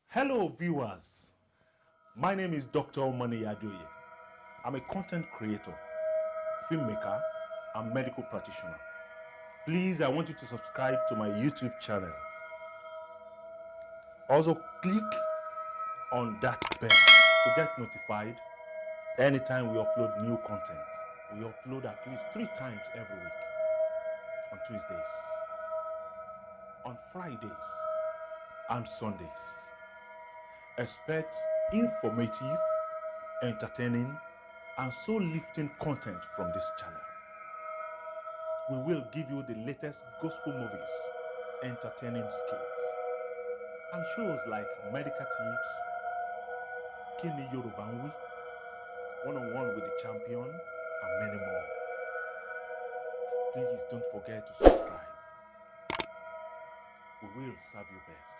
Hello viewers, my name is Dr. Omani Adoye. I'm a content creator, filmmaker, and medical practitioner. Please, I want you to subscribe to my YouTube channel. Also, click on that bell to get notified anytime we upload new content. We upload at least 3 times every week. On Tuesdays, on Fridays, and Sundays. Expect informative, entertaining, and soul-lifting content from this channel. We will give you the latest gospel movies, entertaining skits, and shows like Medical Tips, Kini Yoruba Nwi, One-on-One with the Champion, and many more. Please don't forget to subscribe. We will serve you best.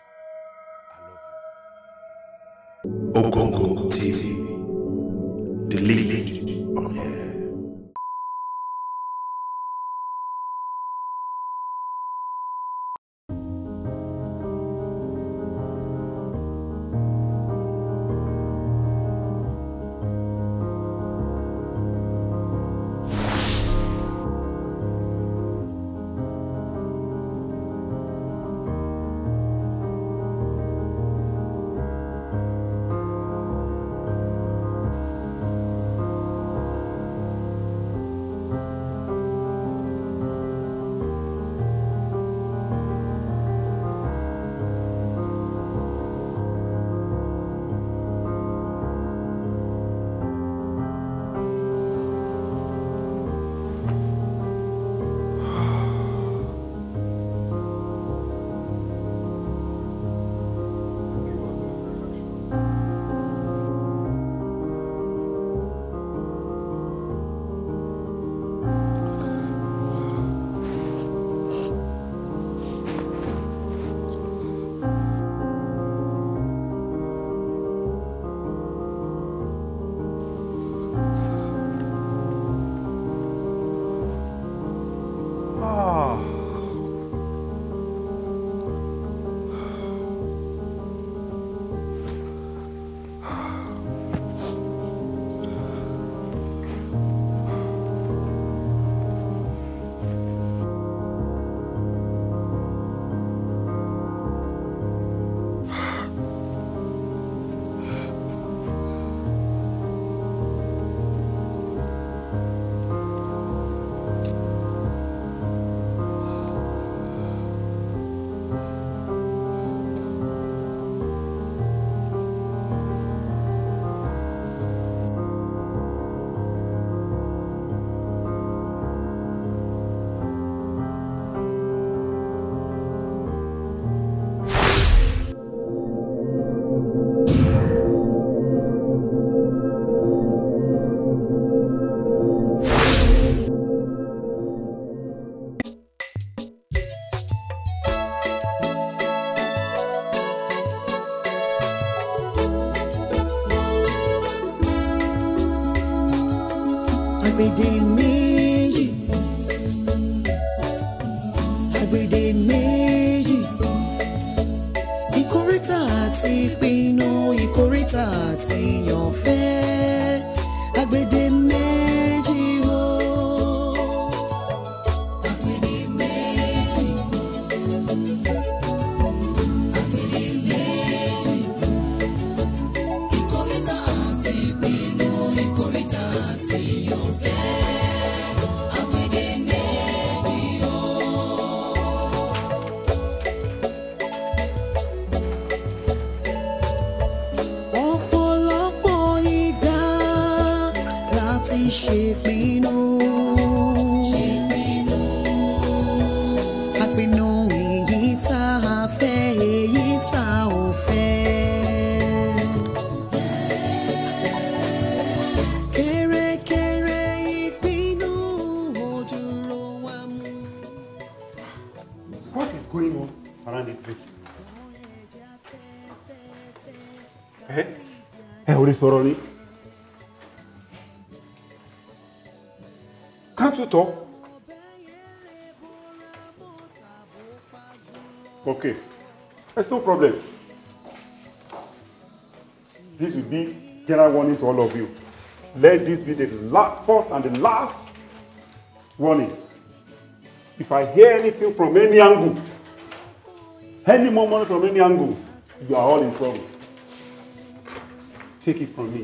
I love you. Ogongo TV, the lead on air. Agbede méjì, agbede méjì, ìkórìtà àti ìpinnu, ìkórìtà àti ìyànfẹ́. Agbede méjì o. Agbede méjì, agbede méjì, ìkórìtà àti ìpinnu, ìkórìtà àti ìyànfẹ́. Ṣèpinnu, àpinnu èyí tá a fẹ́, èyí tá ò fẹ́. Kẹ́rẹ́kẹ́rẹ́ ìpinnu òdúró wa mú. What is going on around this place? Ò lè sọ̀rọ̀ ni. Can't you talk? Okay, there's no problem. This will be general warning to all of you. Let this be the first and the last warning. If I hear anything from any angle, any more money from any angle, you are all in trouble. Take it from me.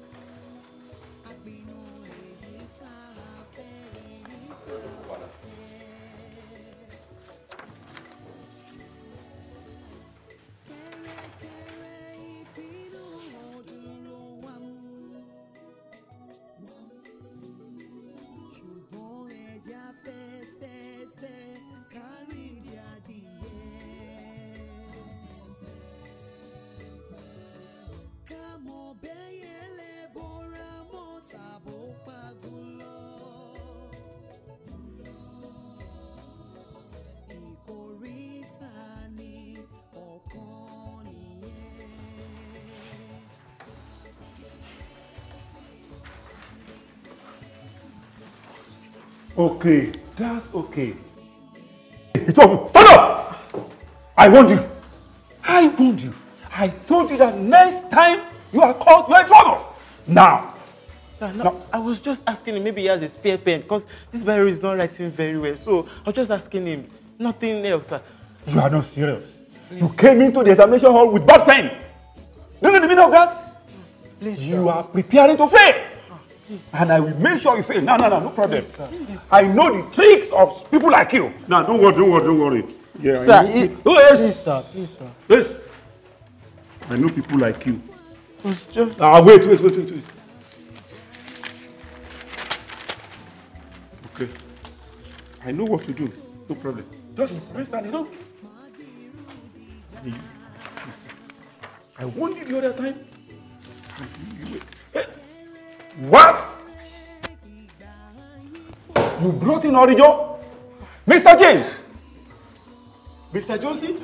Okay, that's okay. Stand up! I warned you. I warned you. I told you that next time you are caught, you are in trouble. Now. Sir, no, I was just asking him, maybe he has a spare pen, because this Barry is not writing very well. So I was just asking him, nothing else, sir. You are not serious. Please. You came into the examination hall with bad pen. Do you know the meaning of that? Please, you sir. are preparing to fail. Please, and I will make sure you fail. No problem. Please, sir. I know the tricks of people like you. Now, don't worry. Yeah, sir, please, sir. Please, sir. Yes. I know people like you. Just... Wait. Okay. I know what to do. No problem. Just rest and you I warned you the other time. Hey. What? You brought in Orijo? Mr. James? Mr. Josie?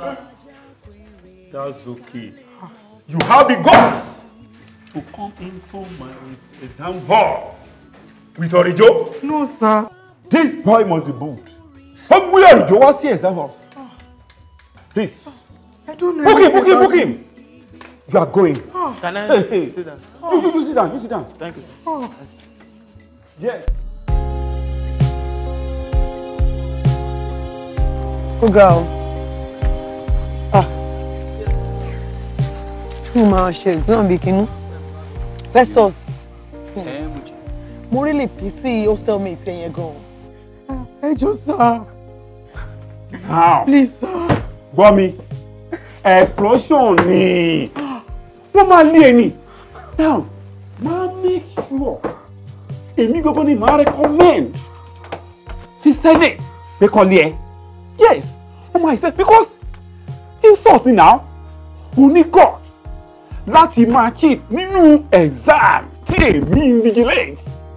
That's okay. You have the guts to come into my exam hall with Orijo? No, sir. This boy must be bold. How will Orijo was here exam hall? Please. I don't know. Book him. You are going. Can I sit down? You sit down. Thank you. Yes. Ó ga o. Mo máa ṣe exam bí kinú. Festus. Mo really pity hostel mate yẹn gan. Ẹ jọ̀ọ́ sir. Now. Please, sir. Gbọ́ mi. Explosion ni. Wọ́n máa lé ẹni. Now, make sure. Èmi gbogbo ni máa recommend. Sí Senate. They call here. Yes. Oh my God. Because insult me now. Only God. Láti máa cheat nínú exam tí èmi invigilate.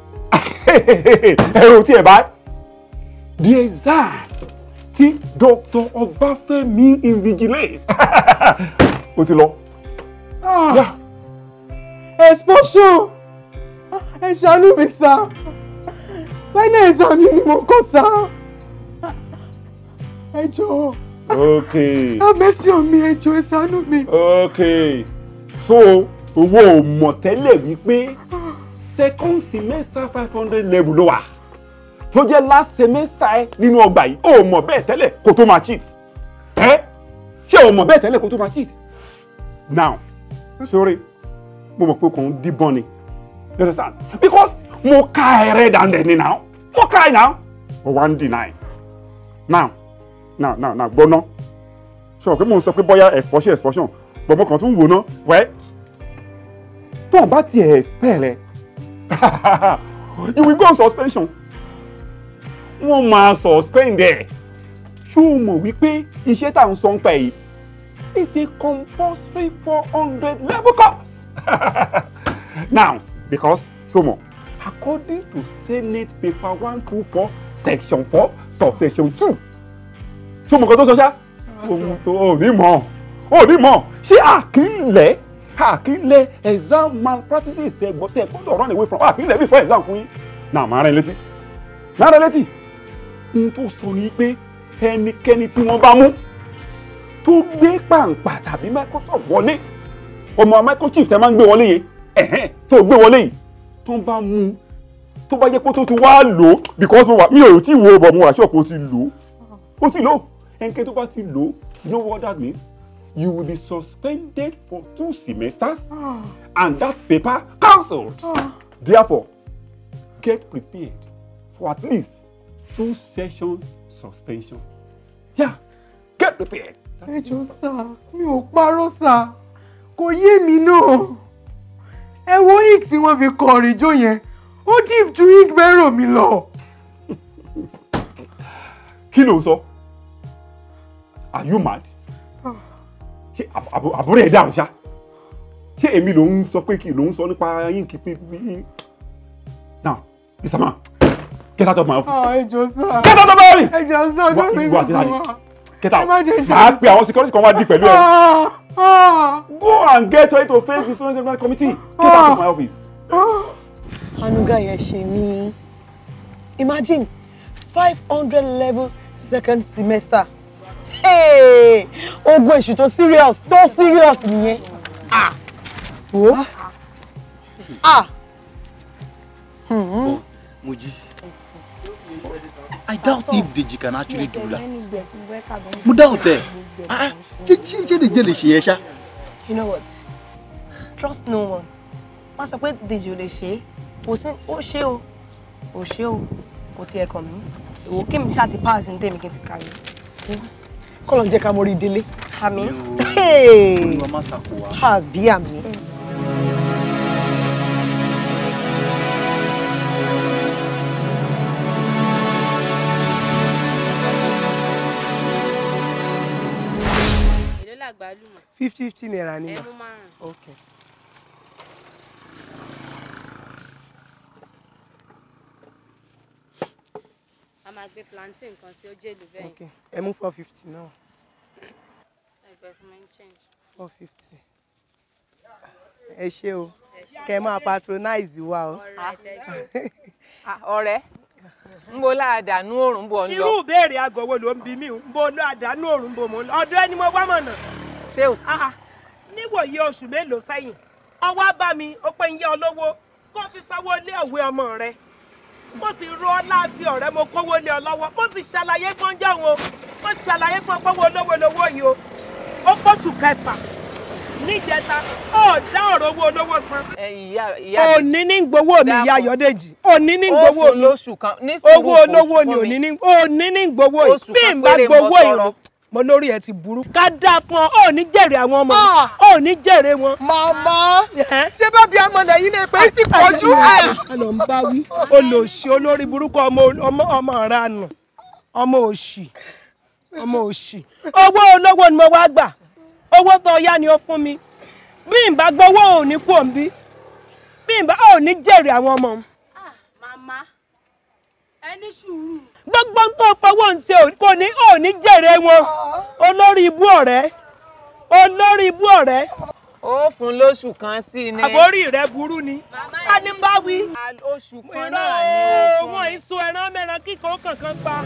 Ẹ̀rọ tí ẹ̀ bá. The exam tí Dr. Ọbáfẹ́mi invigilate. Ó ti lọ. Yeah. Expulsion. Ẹ ṣàánú mi, sir. Final exam yìí ni mo kọ, sir. Ẹ jọ̀ọ́. Okay. Have mercy on me, ẹ jọ̀ọ́, ẹ ṣàánú mi. Okay. So, owó mọ̀ tẹ́lẹ̀ wípé second semester 500 level ló wà. Tó jẹ́ last semester ẹ nínú ọgbà yìí. O mọ̀ bẹ́ẹ̀ tẹ́lẹ̀ kó tó máa cheat. Ṣé o mọ̀ bẹ́ẹ̀ tẹ́lẹ̀ kó tó máa cheat? Now, sorry. Mo mọ̀ pé kò ń díbọ́n ni. You understand? Because mo ka ẹ red handed ni now. Mo ka ẹ now. O wa ń deny. Now, gbọ́ná. Ṣé pé mo ń sọ pé bóyá expulsion. Bọ̀bọ̀ kan tún wò ná. Wẹ́. Tó o bá tiẹ̀ expel ẹ. You will go on suspension. Wọ́n máa suspend ẹ̀. Ṣé o mọ̀ wípé iṣẹ́ tá à ń sọ ń pa yìí is a compulsory 400 level course? Now, because Somo, according to Senate paper 124, section 4, subsection 2, Somo kan tó sọ ṣá? Ohun tó ò ní mọ̀. Ṣé àkílẹ̀ exam malpractices tẹ gbọ́dọ̀ run away from àkílẹ̀ before exam fún yín? Now, máa rán ẹ létí. Ohun tó sọ ni pé ẹnikẹ́ni tí wọ́n bá mú tó gbé pàǹpà tàbí Microsoft wọlé ọmọ microchip tẹ máa ń gbé wọlé yẹn tó gbé wọlé yìí tó ń bá mú tó bá jẹ́ pé tó ti wá lò ó because mi ò tí wo bọ̀ mo wà ṣọ́ọ̀pù ó ti lò ó ti lò ó ẹnikẹ́ni tó bá ti lò ó you know what that means you will be suspended for 2 semesters and that paper cancelled. Therefore, get prepared for at least 2 sessions suspension. Yeah, get prepared. Ẹ jọ̀ọ́ sà, mi ò parọ́ sà, kò yé mi náà. Ẹ wo ink tí wọ́n fi kọ ọ̀rìnjó yẹn, ó deep ju ink bẹ́rọ̀ mi lọ. Kí ló sọ? Are you mad? Ṣé àbúrò ẹ̀ dáhùn ṣá? Ṣé èmi ló ń sọ pé kí ló ń sọ nípa ink pípí? Now, Mr. Man, get out of my office. Ẹ jọ̀ọ́ sà. Get out of my office! Ẹ jọ̀ọ́ sà, ọjọ́ mi wà. Get out. Ẹ má jẹ́ Màá pe àwọn security kan wá di pẹ̀lú ẹ. Go and get ready to face the student general committee. Get out of my office. Anuga yẹn ṣe mí. Imagine 500 level second semester. Hey! Ogun èṣù tó serious nìyẹn. Wo? But Moji, I doubt if Deji can actually do that. Mo doubt it. Ṣé Deji lè ṣe yẹn ṣá? You know what? Trust no one. Má sọ pé Deji ò lè ṣe é. Kò sí ó ṣe o. Ó ṣe o. Kò tiẹ̀ kàn mí. Ìwò kí mi ṣáà ti pass ní tèmi kí n ti kàwé. Kọ́lọ̀ jẹ́ ká mo rí délé. Àmì. Olúwa má takò wá. Àbí àmì. Èló làgbálùmọ̀? 50 naira ni ma. Ẹ mú márùn-ún. Okay. A máa gbé plantain kan sí ojú èlò bẹ́ẹ̀. Okay. Ẹ mú 450 náà. Ẹgbẹ́ fún mi ń change. 450. Ẹ ṣé o. Kẹ́ máa patronize wa o. Ọ̀rẹ́ ń bo láàdánù òrùn bò ń lọ. Irú ìbéèrè agọ̀wọ́ ló ń bi mí o, ń bo láàdánù òrùn bò mò ń lọ. Ọ̀dọ̀ ẹni mo wá mọ̀nà. Ṣé o sí? Níwòye oṣù mélòó sẹ́yìn, ọwọ́ bá mi, ó pé ń yá olówó kó fi sanwó ilé ìwé ọmọ rẹ̀. Mo sì ro ọlá àti ọ̀rẹ́ mo kówó lé ọ lọ́wọ́. Mo sì ṣàlàyé fún ọjọ́ wọn. Mo ṣàlàyé fún ọpọ́wọ́ olówó lówó yìí o. Ó pọ̀ṣù kẹfà níjẹta ó dá ọ̀rọ̀ owó olówó san. Ìyá òní ní gbowó mi ìyá Ayọ̀dèjì òní ní gbowó mi lóṣù kan ní owó olówó ni òní ní gbowó yìí bí n bá gbowó ìrò mo lórí ẹ ti burú. ká dáa fún ọ ò ní jèrè àwọn ọmọ ò ní jèrè wọn. màmá ṣé bábí amọ̀nà yìí lè pé sí pọ̀jù. àlọ́ ń bá wí olòṣì olórí burúkú ọmọ ranù ọmọ òṣì owó olówó ni mo wá gbà owó tó yá ni ó fún mi bí n bá gbowó ò ní kú òǹbí bí n bá ò ní jèrè àwọn ọmọ. màmá ẹ ní sùúrù. gbogbo tó fọwọ́ ń ṣe kò ní ò ní jèrè wọn olórí ibú ọ̀rẹ́. ó fún lóṣù kan sí ni. àbórí rẹ burú ni ká ní bá wí. oṣù kan náà ni ó fún mi. wọn ìsun ẹran mẹ́ran kíkọ́ kankan pa.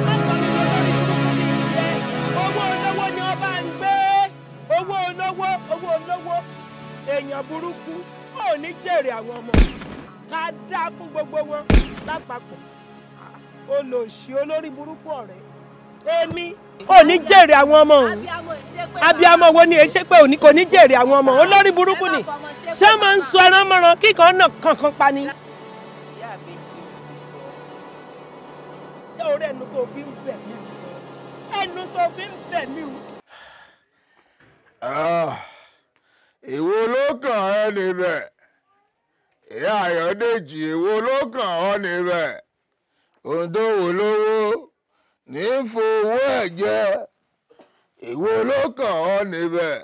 owó olówó ni wọ́n bá ń gbé owó olówó èèyàn burúkú ò ní jèrè àwọn ọmọ ká dáa fún gbogbo wọn lápapọ̀ olòṣì olórí burúkú ọ̀rẹ́ èmi ò ní jèrè àwọn ọmọ òun abiyamọ wo ni èṣe pé òní kò ní jèrè àwọn ọmọ olórí burúkú ni ṣé máa ń sọ ẹran mọ́ran kíkan náà kankan pa ni. ṣé orí ẹnu tó fi ń bẹ̀ mí ẹnu tó fi ń bẹ̀ mí o. èwo ló kàn ẹ́ níbẹ̀ ìyá Ayọ̀dèjì èwo ló kàn ọ́ níbẹ̀ ohun tó wò lówó ní fowó ẹ̀ jẹ èwo ló kàn ọ́ níbẹ̀.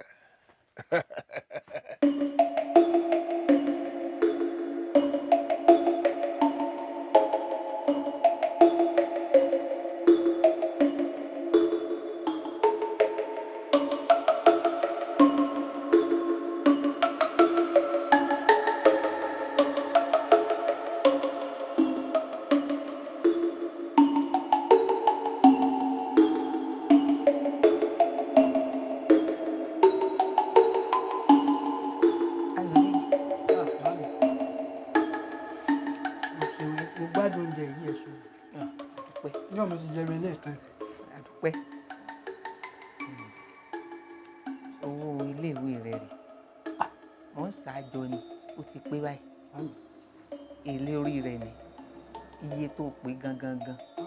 ló ti jẹ mi lẹ́ẹ̀kan. àdúpẹ́ owó iléèwé rẹ rè wọ́n ṣàjọ ni ó ti pé báyìí èlé orí rẹ ni iye tó pé gangan.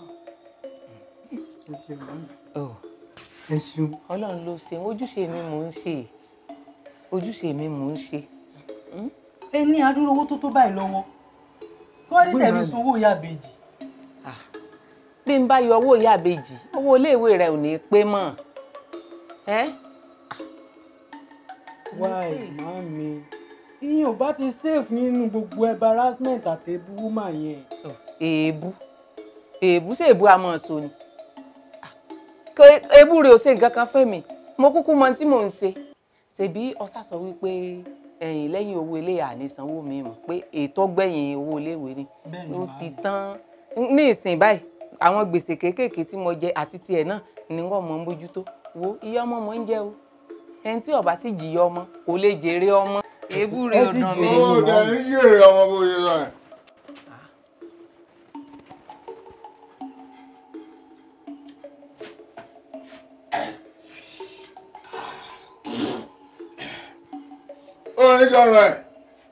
ẹ ṣeun mami. ẹ ṣeun. Ọlọ́run ló ṣe ojúṣe mi mò ń ṣe ojúṣe mi mò ń ṣe. ẹ ní adúrú owó tó báyìí lọ́wọ́ kí wọ́n rí tẹ̀mí sanwó ìyá àbèjì. bí n bá yọ owó ìyá àbèjì owó iléèwé rẹ ò ní pé mọ́. wáì mami ìyẹn ò bá ti safe nínú gbogbo embarrassment àti èébú woman yẹn. èébú sí èébú àmọ́ sọ ni èébú rẹ ò ṣe nǹkan kan fẹ́ mi mo kúkú mọ tí mò ń ṣe ṣebí ọsà sọ wípé ẹ̀yìn lẹ́yìn owó ilé ànísanwó mi mọ̀ pé ètò gbẹ̀yìn owó iléèwé ni ó ti tán ní ìsìn báyìí àwọn gbèsè kéékèèké tí mo jẹ àti tiẹ̀ náà ni wọ́n mọ̀ ń bójútó wo iye ọmọ mọ̀ ń jẹ o ẹni tí ó bá sì jìyà ọmọ kò lè jèrè ọmọ èébú rẹ̀ ọ̀dàn mi. ó dẹ̀ ń jèrè ọmọ bó ṣe sọ yẹn. orin jọrọ ẹ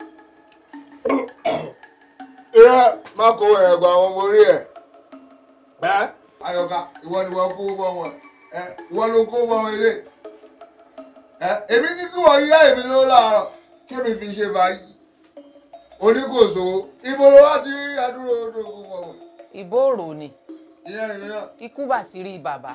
irẹ má kó ẹgbà àwọn ọmọ orí ẹ Ayọ̀ká ìwọ ni wọ́n kó bọ́ wọn ìwọ ló kó bọ́ wọn ilé èmi ní kí wọ́n yá èmi ló láàárọ̀ kémi fi ṣe fàájì oníkòso ibo ló wá ti rí adúrò odò kó bọ́ wọn. ìbòrò ni ìyẹn ikú bá sì rí bàbá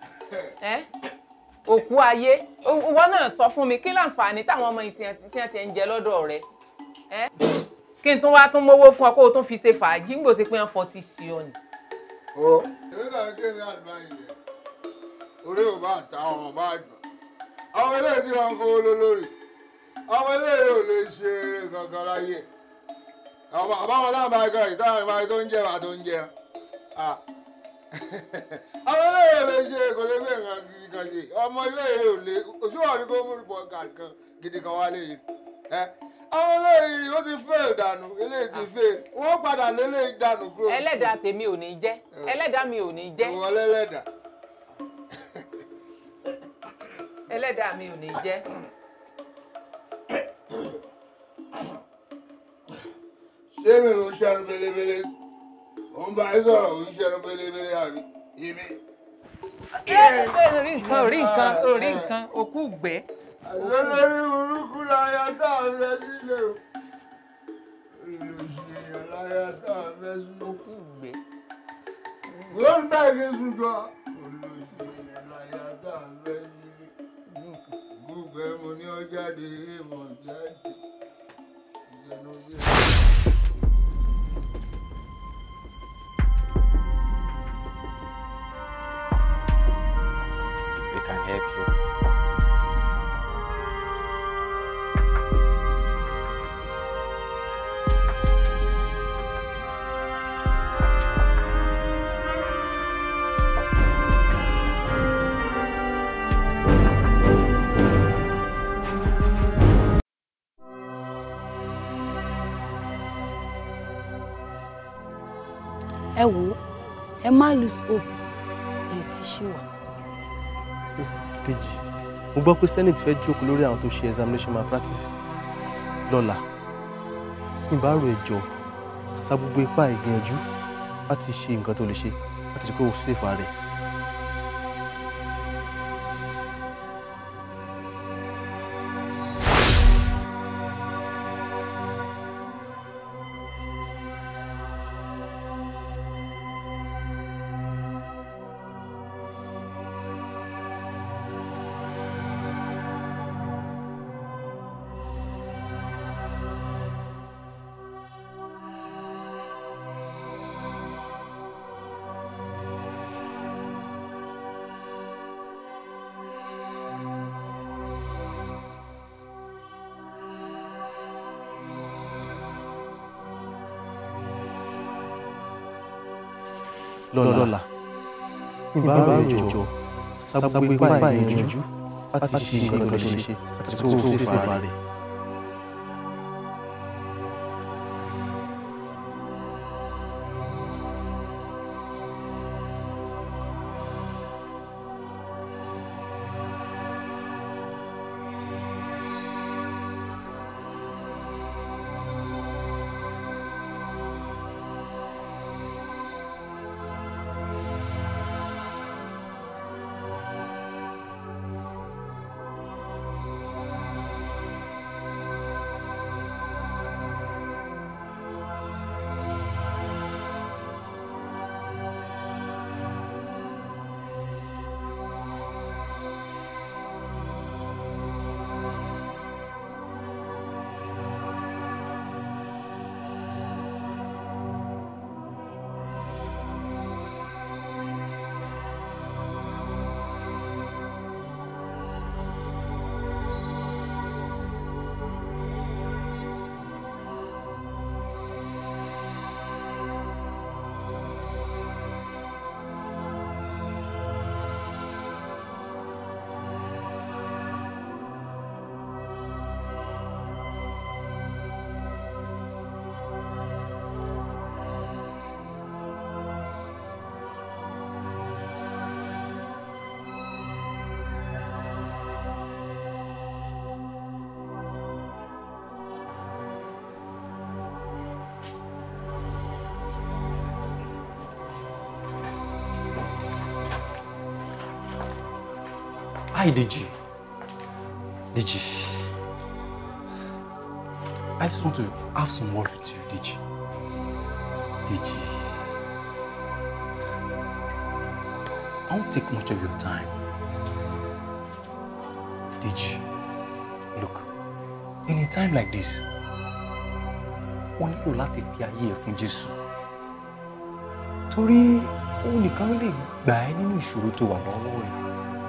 òkú ayé ìwọ náà sọ fún mi kí láǹfààní táwọn ọmọ ìtìyàn ti ń jẹ lọ́dọ̀ rẹ kí n tún wá tún mówó fún ọ kó o tún fi ṣe fàájì ń gbòsí pé wọn fọtí sí ọ ni. ó èmi kàn ń kéde àdúrà yìí yẹn orí ò bá ta ọ̀ràn bá gbọ̀n àwọn eléyìí tí wọn ń kówó lólórí àwọn eléyìí ò lè ṣe eré kankan láyé àbáwọn náà bá gbọ́ ìtàn ìbáyé tó ń jẹ bá tó ń jẹ àwọn eléyìí ò lè ṣe kò lè gbé nǹkan gidi kan ṣe ọmọ eléyìí ò lè òṣùwọ̀n ní kó mú ìbọn kan gidi kan wálé yìí àwọn eléyìí ó ti fail dànù eléyìí ti fail wọ́n padà lélẹ́yìí dànù kúrò. ẹlẹ́dàá tèmi ò ní jẹ́ ẹlẹ́dàá mi ò ní jẹ́. ìwọ lẹ́lẹ́dàá. ẹlẹ́dàá mi ò ní jẹ́. ṣé mi ló ń ṣẹ́nu belebele ò ń bá ẹ sọ̀rọ̀ ò ń ṣẹ́nu belebele àbí èmi. orí nǹkan òkú gbẹ́. lórí burúkú láyà tá a fẹ́ sílẹ̀ o olùsèyàn láyà tá a fẹ́ sílẹ̀ òkú gbẹ́. wọ́n ń bá ike sùn jọ olùsèyàn láyà tá a fẹ́ sílẹ̀ gbogbo ẹ̀ mo ní ọ jáde èèmọ̀ jáde ìṣẹ̀nu bí ẹ̀. We can help you. ẹ wò ẹ má lose hope ètí ṣì wà. Dèjì mo gbọ́ pé senate fẹ́ jókòó lórí àwọn tó ṣe examination malpractice lọ́la ìbárò ẹ̀jọ̀ sa gbogbo ipá ìgbìyànjú láti ṣe nǹkan tó lè ṣe láti rí pé ó ṣèfà rẹ̀. lọ́la ìbára ìjọ sábúgbé ipá ìyànjú láti ṣe nǹkan tó lè ṣe àti tó fífa rẹ̀. Hi, Deji. Deji. I just want to have some word with you, Deji. Deji. I won't take much of your time. Deji. Look, in a time like this, o nílò láti fi ayé ẹ fún Jésù. Torí òun nìkan ló lè gbà ẹ́ nínú ìṣòro tó wà lọ́wọ́ ẹ̀.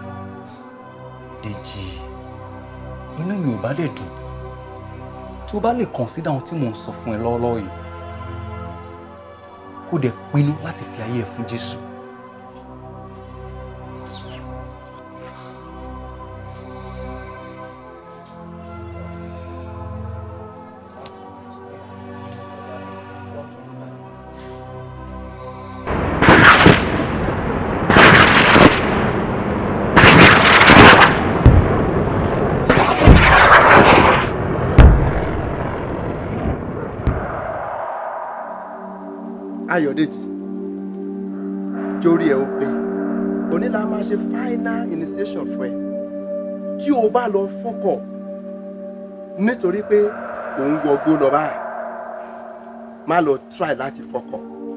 Deji, inú mi ò bá dẹ̀ dùn tó bá lè consider ohun tí mò ń sọ fún ẹ lọ́wọ́lọ́wọ́ yìí kó dẹ̀ pinnu láti fi ayé ẹ fún Jésù. Ayọ̀dèjì jórí ẹ ó pé òní la máa ṣe final initiation fún ẹ tí o bá lọ fọkọ nítorí pé òun gbọgbó lọ báyìí má lọ try láti fọkọ.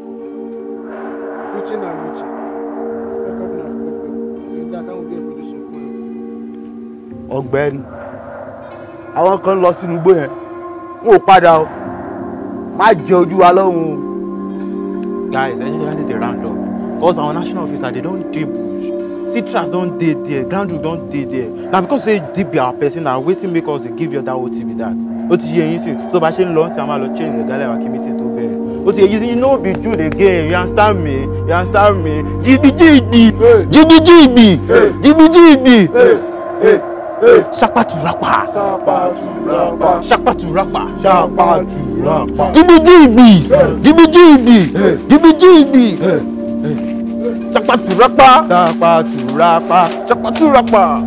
uche na uche fọkọ na fọkọ ìdá káwọn bí ẹbí sọ fún ẹ. ọ̀gbẹ́ni àwọn kan lọ sínú igbó yẹn wọn ò padà o má jẹ ojú wa lọ́hùn o. Guys, I usually they round up. Because our national officer, they don't dey bush. Citrus don't dey there, ground don't dey there. Now because they deep our person and waiting make us they give you that OTB that. OTB anything. So by saying long time I'll change the gala committee to bear. OTB you know be Jude again. You understand me? You understand me? GB. Shakpatu rapa. GB. Shakpatu rapa.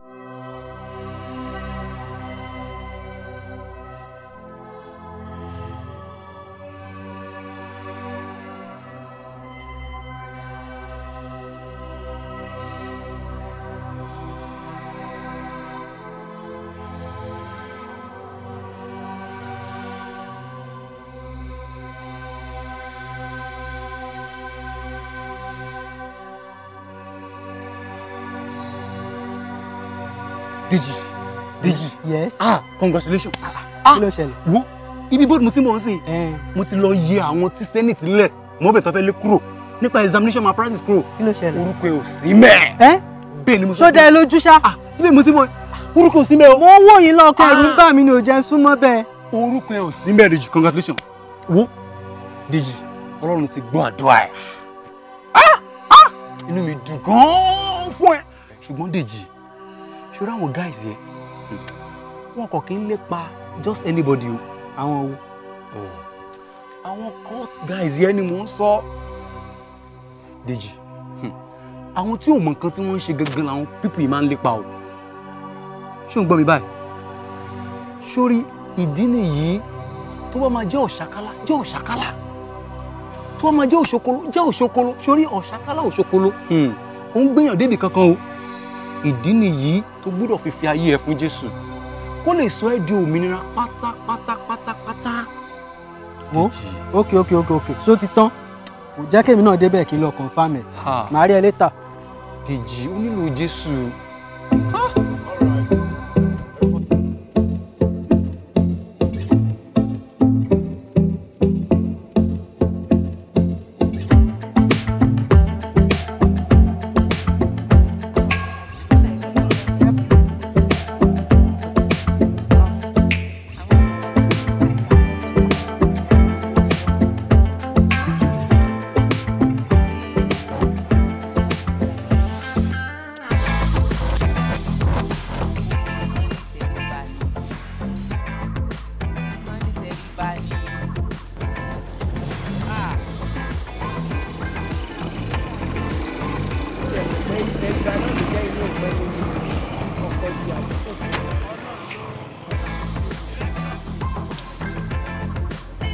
Deji. Yes. Congratulations. Kí ló ṣẹlẹ̀? Wo ibi board mo ti mọ̀ nsìn. Mo ti lọ yẹ àwọn tí Senate lẹ̀ mo bẹ̀ tó fẹ́ lé kúrò nípa examination malpractice kúrò. Kí ló ṣẹlẹ̀? Orúkọ ẹ̀ ò sí mẹ́. Bẹ́ẹ̀ ni mo sọ. Ṣó dá ẹ lójú ṣá? Ibẹ̀ mo ti mọ̀ orúkọ ò sí mẹ́ o. Mo wò yín lọ́kàn ẹ̀rù ń bà mí ni ò jẹ́ súnmọ́ bẹ́ẹ̀. Orúkọ ẹ̀ ò sí mẹ́ Deji. Congratulations. Wo Deji Ọlọ́run ti gbọ́ àdúrà ẹ̀. Inú mi dùn gan-an fún ẹ. Ṣùgbọ́n Deji ṣọ́ra àwọn guys yẹn wọn kò kí ń lépa just anybody o. Àwọn wo? Àwọn court guys yẹn ni mò ń sọ. Deji àwọn tí ò mọ nǹkan tí wọ́n ń ṣe gangan làwọn people yìí máa ń lépa o. Ṣé o ń gbọ́ mi báyìí? Sórí ìdí nìyí tó bá máa jẹ́ ọ̀ṣàkálá jẹ́ ọ̀ṣàkálá tó bá máa jẹ́ òṣokolo jẹ́ òṣokolo. Sórí ọ̀ṣàkálá òṣokolo ó ń gbéyàn débi kankan o. Ìdí nìyí tó gbọ́dọ̀ fi ayé ẹ fún Jésù kó lè sọ ẹ́ di òmìnira pátápátápátá. Okay. Ṣó ti tán? Kò jẹ́ kémi náà débẹ̀ kí n lọ confirm ẹ̀. Màá rí ẹ later. Deji ó nílò Jésù.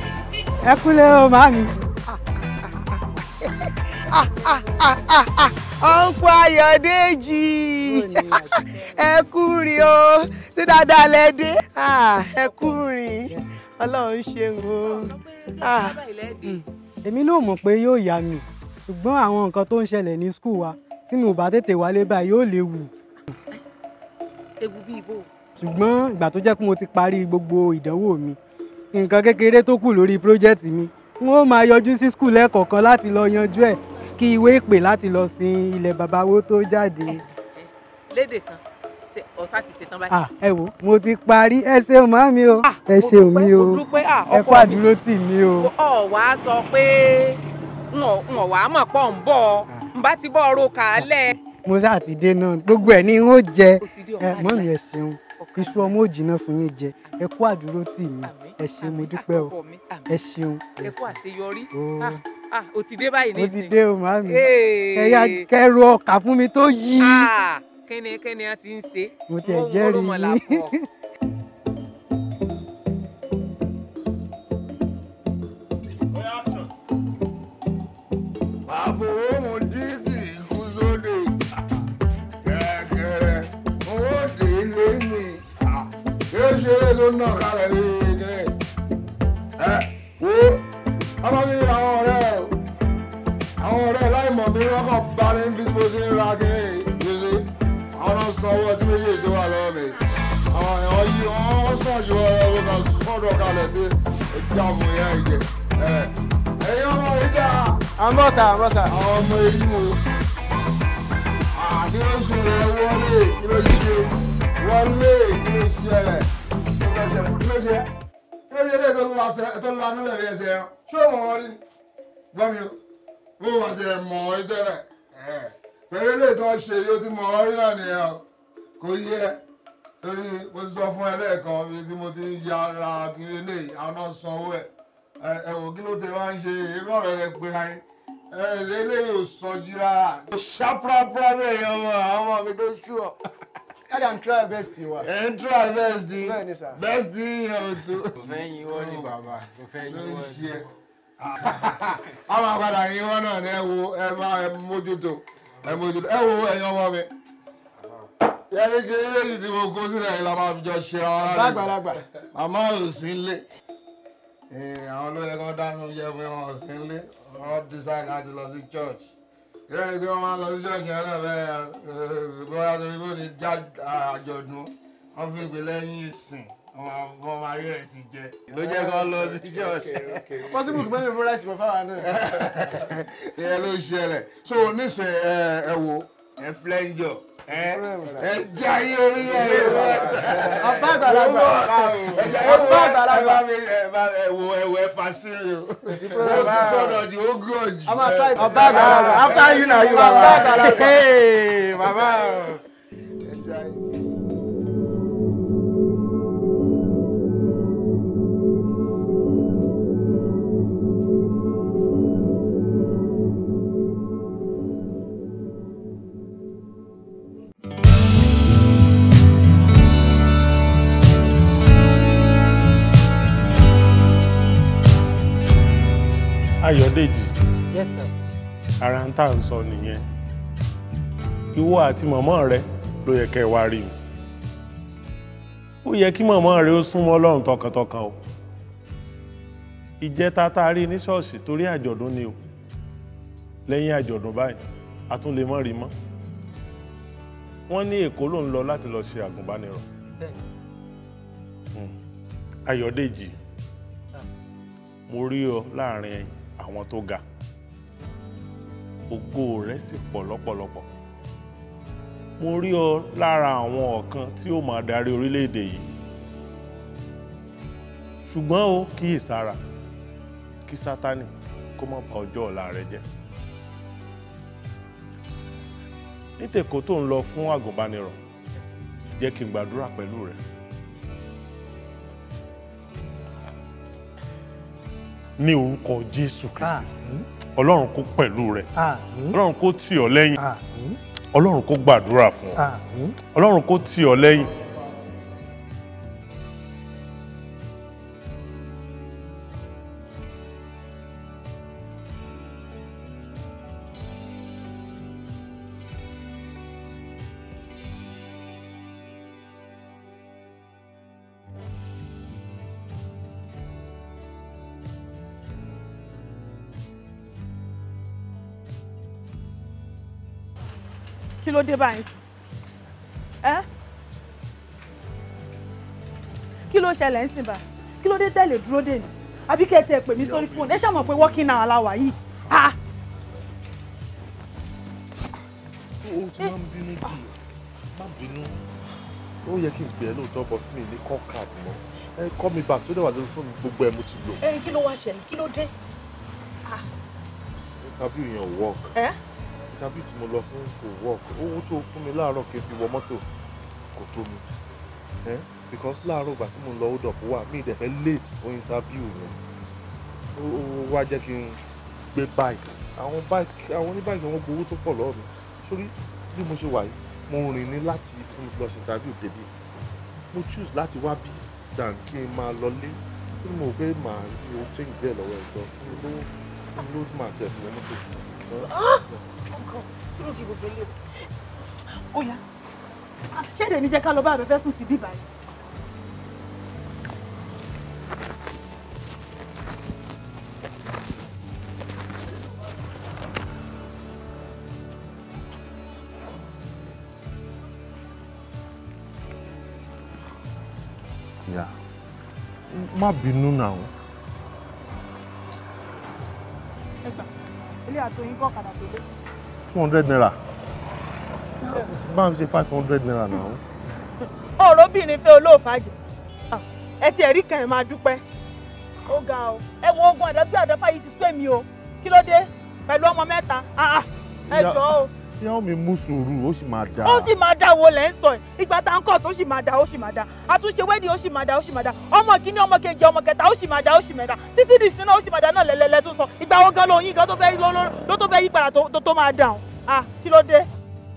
Ẹ kúlé o màámi. ọ̀npọ̀ Ayọ̀dèjì ẹ kú rìn o ṣé dáadáa lẹ dé ẹ kú rìn Ọlọ́run ṣeun o. èmi náà mọ̀ pé yóò yá mi ṣùgbọ́n àwọn nǹkan tó ń ṣẹlẹ̀ ní skul wa tí mi ò bá tètè wálé báyìí yóò léwu. ewu bí ibo. ṣùgbọ́n ìgbà tó jẹ́ pé mo ti parí gbogbo ìdánwò mi nǹkan kékeré tó kù lórí pírójẹ́tì mi wọ́n máa yọjú sí skul lẹ́ẹ̀kọ̀ọ̀kan láti lọ yanjú ẹ̀ kí ìwé ìpè láti lọ sin ilẹ̀ babawo tó jáde. lédè kan ọ̀sá ti ṣetán báyìí. ẹ wo mo ti parí ẹ ṣeun màmí o ẹ ṣeun mi o ẹ kú àdúró tì mí o. ọ̀ wá sọ pé n ò wá mọ̀ pọ̀ ń bọ̀ n bá ti bọ́ ọ̀rọ̀ kàálẹ̀. mo ṣáà ti dé náà gbogbo ẹ̀ ni n ó jẹ mọ́mí ẹ ṣeun iṣu ọmọ òjìnà fún yín jẹ ẹ kú àdúró tì mí ẹ ṣeun mo dúpẹ́ o ẹ ṣeun. ẹ kú àṣeyọrí o ti dé báyìí nísìnyí. o ti dé o màmí ẹ yá kẹrù ọkà fún mi tó yí. kẹ́ni a ti ń ṣe. mo ti ẹ̀ jẹ́rìí yín. àfọwọ́mù dígì ikú sóde kẹ̀kẹ́rẹ́ owó dé lé mi ṣé ṣe é ló nà kálẹ̀ lé ẹ wo ọmọ mi àwọn ọ̀rẹ́ láì mọ̀ mi wọ́n kàn bá ní bí mo ṣe ń ra kiri gbèsè àwọn náà sọ owó tí méjèèjì tó wà lọ́wọ́ mi àwọn èèyàn yí wọ́n sọ̀jù ọ̀rọ̀ kan sọ́dọ̀ kalẹ̀ dé ẹja fún ìyá ìjẹ ẹ̀yin ọmọ ìjà. àmọ́sà. àwọn ọmọ èyí wo kí ló ṣẹlẹ̀ wọlé kí ló ṣe wọlé kí ló ṣẹlẹ̀ lè tó la nílẹ̀ bí ẹsẹ̀ ẹran ṣé o mọ̀ wọ́n rí gbọ́ mi o bó wà tẹ̀ mọ̀ wọ́n rí tẹ́lẹ̀ pẹ̀lú ilé tó ṣe yóò ti mọ̀ wọ́n rí náà nìyẹn o kò yẹ torí mo ti sọ fún ẹ lẹ́ẹ̀kan bí tí mo ti ń ya ra kiri eléyìí àwọn náà sanwó ẹ̀ ẹ wò kí ló tẹ wá ń ṣe eré ọ̀rẹ́ rẹ pera yín eléyìí ò sọjú rárá ṣàprápra bẹ́ẹ̀ yẹn ọmọ àwọn ọmọ mi tó ṣú ọ. kájà ń try best wa. ẹ ń try best best yẹn ò tó. kò fẹ́ yín wọ́n ní bàbá kò fẹ́ yín wọ́n ní. a máa padà yín wọ́n náà ní ẹ wo ẹ máa mójútó ẹ wo ẹ̀yin ọmọ mi. yẹ́nì kiri léyìí tí mo kó sílẹ̀ yìí la máa fi jọ ṣe ara rẹ̀. lágbàlagbà. màmá ò sí nílé àwọn olóyè kan dánú yẹ fún wọn ò sí nílé wọn decide láti lọ sí church yẹ́nì kí wọ́n máa lọ sí church yẹn náà bẹ́ẹ̀ bóyá torí bó ni já àjọ̀dún wọ́n fi ìpè lẹ́yìn ìsìn wọ́n máa rí rẹ̀ sí jẹ ló jẹ́ kó lọ sí church. possible kí mẹ́rin fún rice for fáwọn náà. ìyẹn ló ṣẹlẹ̀ so nísìnyí ẹ wo ẹ flẹ́ńjọ ẹ jẹ́ ayé orí ẹ̀ ọba àgbàlagbà ẹ wo ẹ fa sírí o ó ti sọ̀rọ̀ jù ó gùn jù. ọba àgbàlagbà after you na you baba. ọba àgbàlagbà baba. Ayọ̀dèjì. Yes sir. Ara ń tà ń sọ nìyẹn. Ìwọ àti màmá rẹ ló yẹ kẹ́ ẹ wá rí mi. Ó yẹ kí màmá rẹ ó súnmọ́ Ọlọ́run tọkàntọkàn o. Ìjẹta tá a rí ní ṣọ́ọ̀ṣì torí àjọ̀dún ni o. Lẹ́yìn àjọ̀dún báyìí, a tún lè mọ́ rí mọ́. Wọ́n ní Èkó ló ń lọ láti lọ ṣe àgùnbánirọ̀. Ayọ̀dèjì, mo rí ọ láàrin àwọn tó ga. Ògo rẹ sì pọ̀ lọ́pọ̀lọpọ̀. Mo rí ọ lára àwọn ọ̀kan tí ó máa darí orílẹ̀-èdè yìí. Ṣùgbọ́n o kíyèsára kí Sátánì kó má bà ọjọ́ ọ̀la rẹ jẹ́. Ní tèkó tó ń lọ fún àgùnbánirọ̀, jẹ́ kí n gbàdúrà pẹ̀lú rẹ. Ní orúkọ Jésù Kristi, Ọlọ́run kó pẹ̀lú rẹ, Ọlọ́run kó tì ọ́ lẹ́yìn, Ọlọ́run kó gbàdúrà fún ọ, Ọlọ́run kó tì ọ́ lẹ́yìn. kí ló dé báyìí ẹ́ kí ló ṣẹlẹ̀ ń sìn bá kí ló dé tẹ̀lé dúró dè ní àbí kẹ́ ẹ tẹ̀ pè mí sórí fóònù ẹ ṣàmọ̀ pé working hour la wà yìí. o ti máa ń bínú jù má bínú ó yẹ kí n gbé ẹ lóòótọ́ bọ́ fún mi ní call card mọ́ ẹ call me back tó dẹ̀ wà lórí fóònù gbogbo ẹ mo ti lò. kí ló wá ṣẹlẹ̀ kí ló dé. interview yẹn ò work interview tí mo lọ fún kò work owó tó fún mi láàárọ̀ kí n fi wọ mọ́tò kò tó mi because láàárọ̀ ìgbà tí mo lọ hold up wà mí ìdẹ̀fẹ́ late fún interview yẹn ó wá jẹ́ kí n gbé bike àwọn oníbáìkì wọn gbowó tó pọ̀ lọ́wọ́ mi sórí bí mo ṣe wà yìí mo rìn ní láti fún mi lọ ṣe interview débi mo choose láti wá bí dan kí n máa lọlé kí ni mo gbé màá rí o change díẹ̀ lọ́wọ́ ẹ̀gbọ́n fún mi ló máa tẹ̀ fún mi mọ́tò. ọkọ kúrò kí gbogbo ilé ó yá ṣé èdè ní jẹ́ ká lọ bá abẹ́fẹ́ sùn sí bíbá yìí. má bínú náà. ẹ gbà ilé àtòyìn kọ́ ọ̀kadà tó dé. 200 naira bá ń ṣe 500 naira náà. ọ̀rọ̀bìnrin fẹ́ olóòfàjẹ́ ẹ ti ẹ̀rí kan ẹ̀ máa dúpẹ́ ó ga ọ ẹ wo ogun àdágbé àdáfà yìí ti sú èmi o kí ló dé pẹ̀lú ọmọ mẹ́ta ẹ jọ̀ọ́ o. ìyá mi mú sùúrù ó sì máa dá. ó sì máa dá wo lẹ́ ń sọ ẹ̀ ìgbà tá ń kọ̀ tó sì máa dá ó sì máa dá àtúnṣe wẹ́ẹ̀dì ó sì máa dá ó sì máa dá ọmọ kìíní ọmọ kejì ọmọ kẹta ó sì máa dá ó sì máa dá títí di ìsinmi ó sì máa dá náà lẹ́lẹ́lẹ́ tó sọ ìgbà wo gan lóyún gan tó fẹ́ yí padà tó máa dà ọ́n kí ló dé.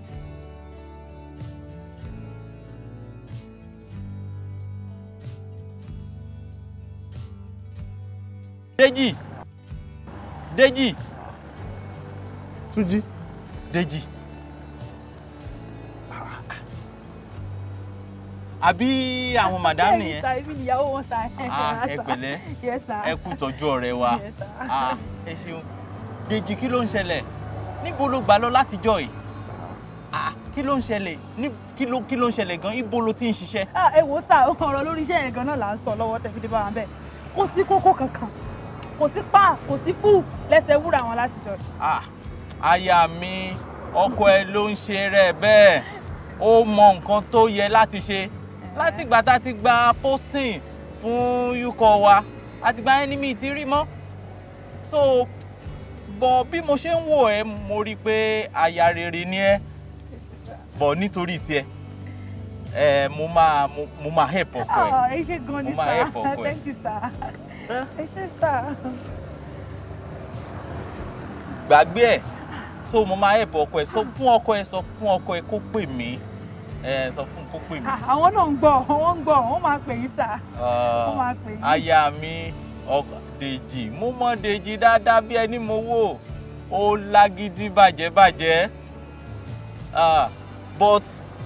Déjì Déjì Túnjí Déjì àbí àwọn madam nìyẹn. èmi nìyàwó wọn sá. ẹ pẹ̀lẹ́ ẹ kú tọ́jú ọ̀rẹ́ wa ẹ ṣeun. Déjì kí ló ń ṣẹlẹ̀ níbo ló gbà lọ látijọ́ yìí kí ló ń ṣẹlẹ̀ kí ló ń ṣẹlẹ̀ gan ibo ló ti ń ṣiṣẹ́. ẹ wò sá ọ̀rọ̀ lórí iṣẹ́ yẹn gan náà là ń sọ lọ́wọ́ tẹ̀fídé bá wa bẹ́ẹ̀ kò sí kókó kankan kò sí pa kò sí fú lẹ́sẹ̀ wúrà wọn látijọ́. aya mi ọkọ ẹ ló ń ṣe rẹ bẹ́ẹ̀ ó mọ nǹkan tó yẹ láti ṣe látìgbà tá a ti gba posting fún yúkọ wa àtìgbà ẹni mi ti rí mọ́ so bọ̀ bí mo ṣe ń wò ẹ́ mo rí i pé aya rere ni ẹ́ bọ̀ nítorí tiẹ̀ mo máa help ọkọ ẹ. ẹ ṣe gan ni mo máa help ọkọ ẹ. thank you sir ẹ ṣe sir. gbàgbé ẹ so mo máa help ọkọ ẹ sọ fún ọkọ ẹ kó pè mí sọ fún kó pè mí. àwọn náà ń gbọ́ wọ́n máa pè yín sà wọ́n máa pè yín. aya mi Dèjì mo mọ Dèjì dáadáa bí ẹni mo wò ó lágídí bàjẹ́ but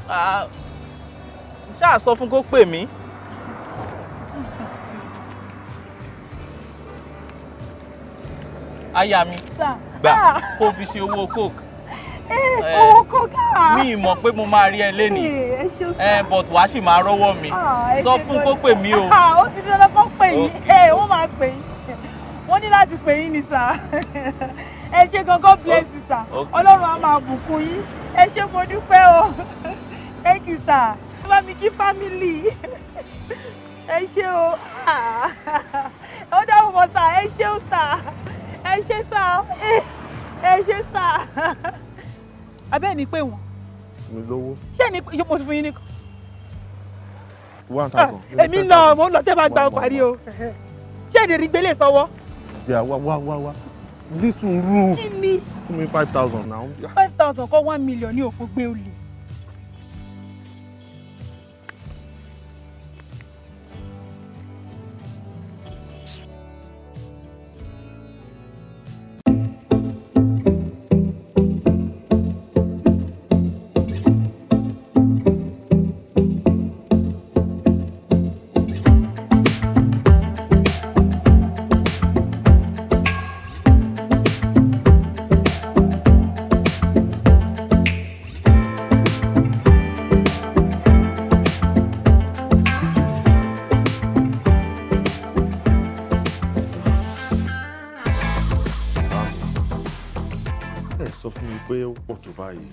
ṣáà sọ fún kó pè mí. aya mi gbà kó fi ṣe owó coke. owó coke mi mọ̀ pé mo máa rí ẹ lénìí but wàá sì máa rọ́wọ́ mi sọ fún kó pè mí o. ó ti dandan kó pè yín wọ́n máa pè yín wọ́n ní láti pè yín ni sà ẹ ṣe gangan bless you sà ọlọ́run á máa bùkún yín ẹ ṣe mo dúpẹ́ o thank you sà ẹ bá mi kí family ẹ ṣe o ó dáhùn mọ́ sà ẹ ṣe o sà ẹ ṣe sà ẹ ṣe sà abẹ́ ní pé wọ́n. mi lówó. ṣé ní mo ti fún yín ní. 1000. èmi lọ mo ń lọ tẹ́ bá gba ọkọ̀ àrí o ṣé èdè rí gbélé sọ́wọ́. jà wá ní sùúrù. kí ni. fún mi 5000 náà. 5000 kọ́ 1 million ní òfò gbé olè. pé ó pọ̀ tó báyìí?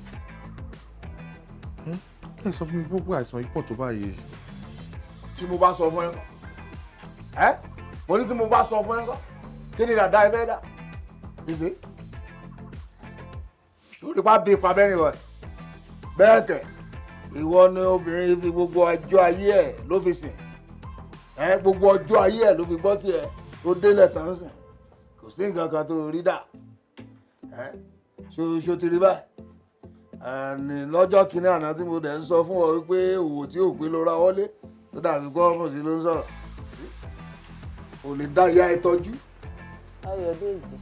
Ẹ sọ fún mi gbogbo àìsàn yìí pọ̀ tó báyìí. Tí mo bá sọ fún ẹ mo ní tí mo bá sọ fún ẹ kọ́ kí ni dàda ẹ fẹ́ dà ṣíṣe lórí pa bí ipa bẹ́ẹ̀ ni wọ̀ bẹ́ẹ̀ kẹ̀ ìwọ ni obìnrin fi gbogbo ọjọ́ ayé ẹ̀ ló fi sìn gbogbo ọjọ́ ayé ẹ̀ ló fi gbọ́ tiẹ̀ tó délẹ̀ tán sìn kò sí nǹkan kan tó rí dà ṣo ti rí báyìí lọ́jọ́ kìíní àná tí mo dẹ̀ ń sọ fún ọ wípé òwò tí ò pé ló ra wọlé tó dàbí gọ́ọ̀mù sí ló ń sọ̀rọ̀ ò lè dá ìyá ẹ tọ́jú. Ayọ̀dèjì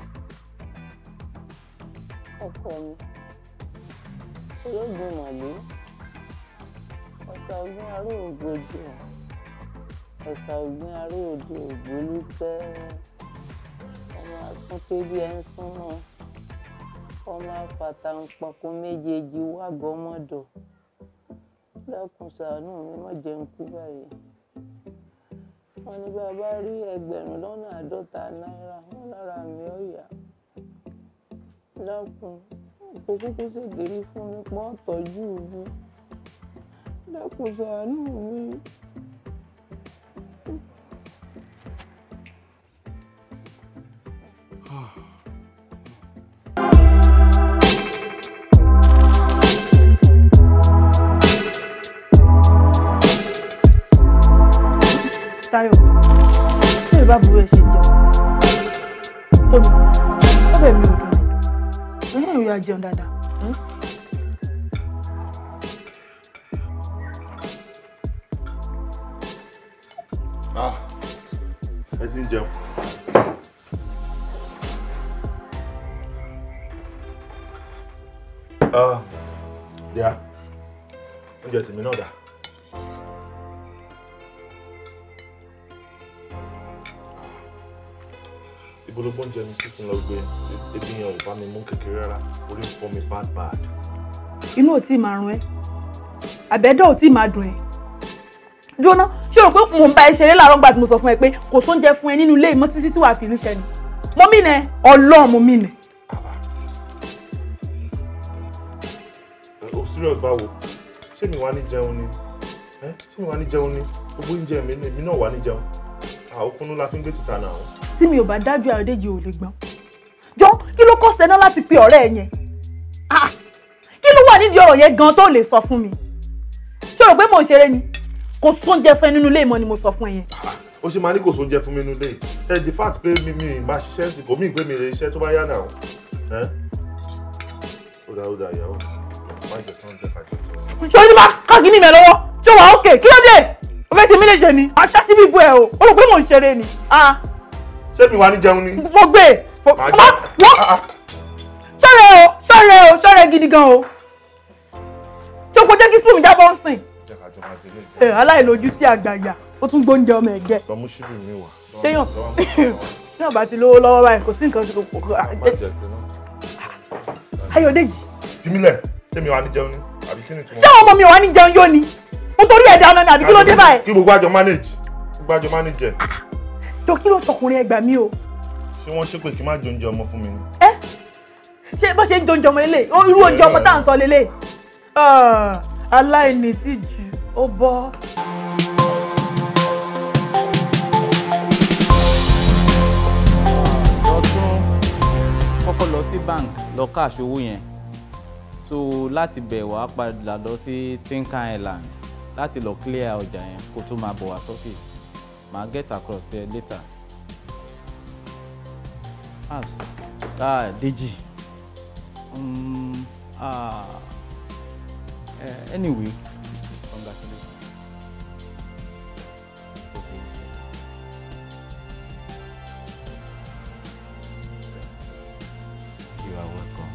ọkọ mi olóògùn màlẹ́ ọ̀sà ògùn aró ògbójú ọ̀sà ògùn aró òde ògbólútẹ́ ọmọ àtúnpé bí ẹ ń súnmọ́ ọmọ afàtàǹpàkò méjèèjì wà gọmọdọ dákun ṣàánú mi má jẹun kú báyìí wọn ní bàbá rí 1,50 náírà wọn lára mi ó yá dákun kò kúkú sì dérí fún mi pọ́n tọ́jú mi dákun ṣàánú mi. Táyọ̀ tí ìbá burú ẹ ṣe jẹun tómi ọbẹ̀ mi ò dùn lẹ́yìn ìròyìn àjẹun dáadáa. Ẹ ti ń jẹun. Díà, oúnjẹ tèmi náà dà. Ibo ló gbọ́njẹ mi sí kí n lọ gbé ebi yẹn ò bá mi mú kékeré rárá orí ń fọ́ mi bad. Inú ò tí ì máa rún ẹ àbẹ́dọ̀ ò tí ì máa dùn ẹ jóná ṣé o rò pé mò ń bá ẹ ṣeré láàárọ̀ nígbà tí mo sọ fún ẹ pé kò sóúnjẹ fún ẹ nínú ilé ìmọ̀ títí tí wàá fi ríṣẹ́ ni mo mí nẹ Ọlọ́run mo mí nẹ. O serious báwo ṣé mi wá ní jẹun ni ṣé mi wá ní jẹun ni gbogbo oúnjẹ mi náà wá ní jẹun òkúnnú la fi ń gbé tìta náà. Tí mi ò bá dájú Ayọ̀dèjì ò lè gbọ́n jọ kí ló kọ́ sẹ́ná láti pe ọ̀rẹ́ ẹ yẹn kí ló wà nídìí ọ̀rọ̀ yẹn gan tó lè sọ fún mi ṣé o rò pé mò ń ṣeré ni kò sóúnjẹ fún ẹ nínú ilé ìmọ̀ ni mo sọ fún ẹ yẹn. Ó ṣe máa ní kò sóúnjẹ fún mi nínú ilé the fact pé mi máa ṣiṣẹ́ sí kò mí pé mi lè iṣẹ́ tó bá yá náà ó dá ìyàwó má jẹ tán jẹ ká jẹ. ṣé o ní máa káàkiri mi lọ́wọ́ ṣé wàá òkè kí ló dé o fẹ́ ṣe mí lè ṣe ni aṣáṣí bíbu ẹ o rò pé mò ń ṣeré ni. Ṣé mi wá ní jẹun ni? Mo gbé ṣọ́rẹ́ gidi gan o ṣé o kò jẹ́ kí spoon mi jábọ́ ń sìn. Aláìlójú tí àgbàyà ó tún gbóúnjẹ ọmọ ẹ̀ jẹ. Lọ́mú ṣíbí mi wà. téèyàn bá ti lówó lọ́wọ́ báyìí kò sí nǹkan ṣe kò Ayọ̀dèjì. Fímílẹ̀ ṣé mi wá ní jẹun ni àbí kí ni tí mo. Ṣé àwọn ọmọ mi wá ní jẹun yóò ni? Nítorí ẹ̀dá ọ̀nà ni àbí kí ló dé báyìí? Kí gbogbo àjọ manage ẹ̀. Jọ kí ló sọkùnrin ẹgbàá mi o. Ṣé wọ́n ṣépè kí n má jẹ oúnjẹ ọmọ fún mi ni? Ṣé bó ṣe ń jẹ oúnjẹ ọmọ lélẹ̀ irú oúnjẹ ọmọ tá à ń sọ lélẹ̀ aláìní tìjú ó bọ́. Kọ́kọ́ lọ sí bank lọ cash owó yẹn so láti bẹ̀ wá padà lọ sí Tinker Island láti lọ clear ọjà yẹn kó tó máa bọ̀ wá sọ́fì máa get across there later. Deji anyway congratulations. You are welcome.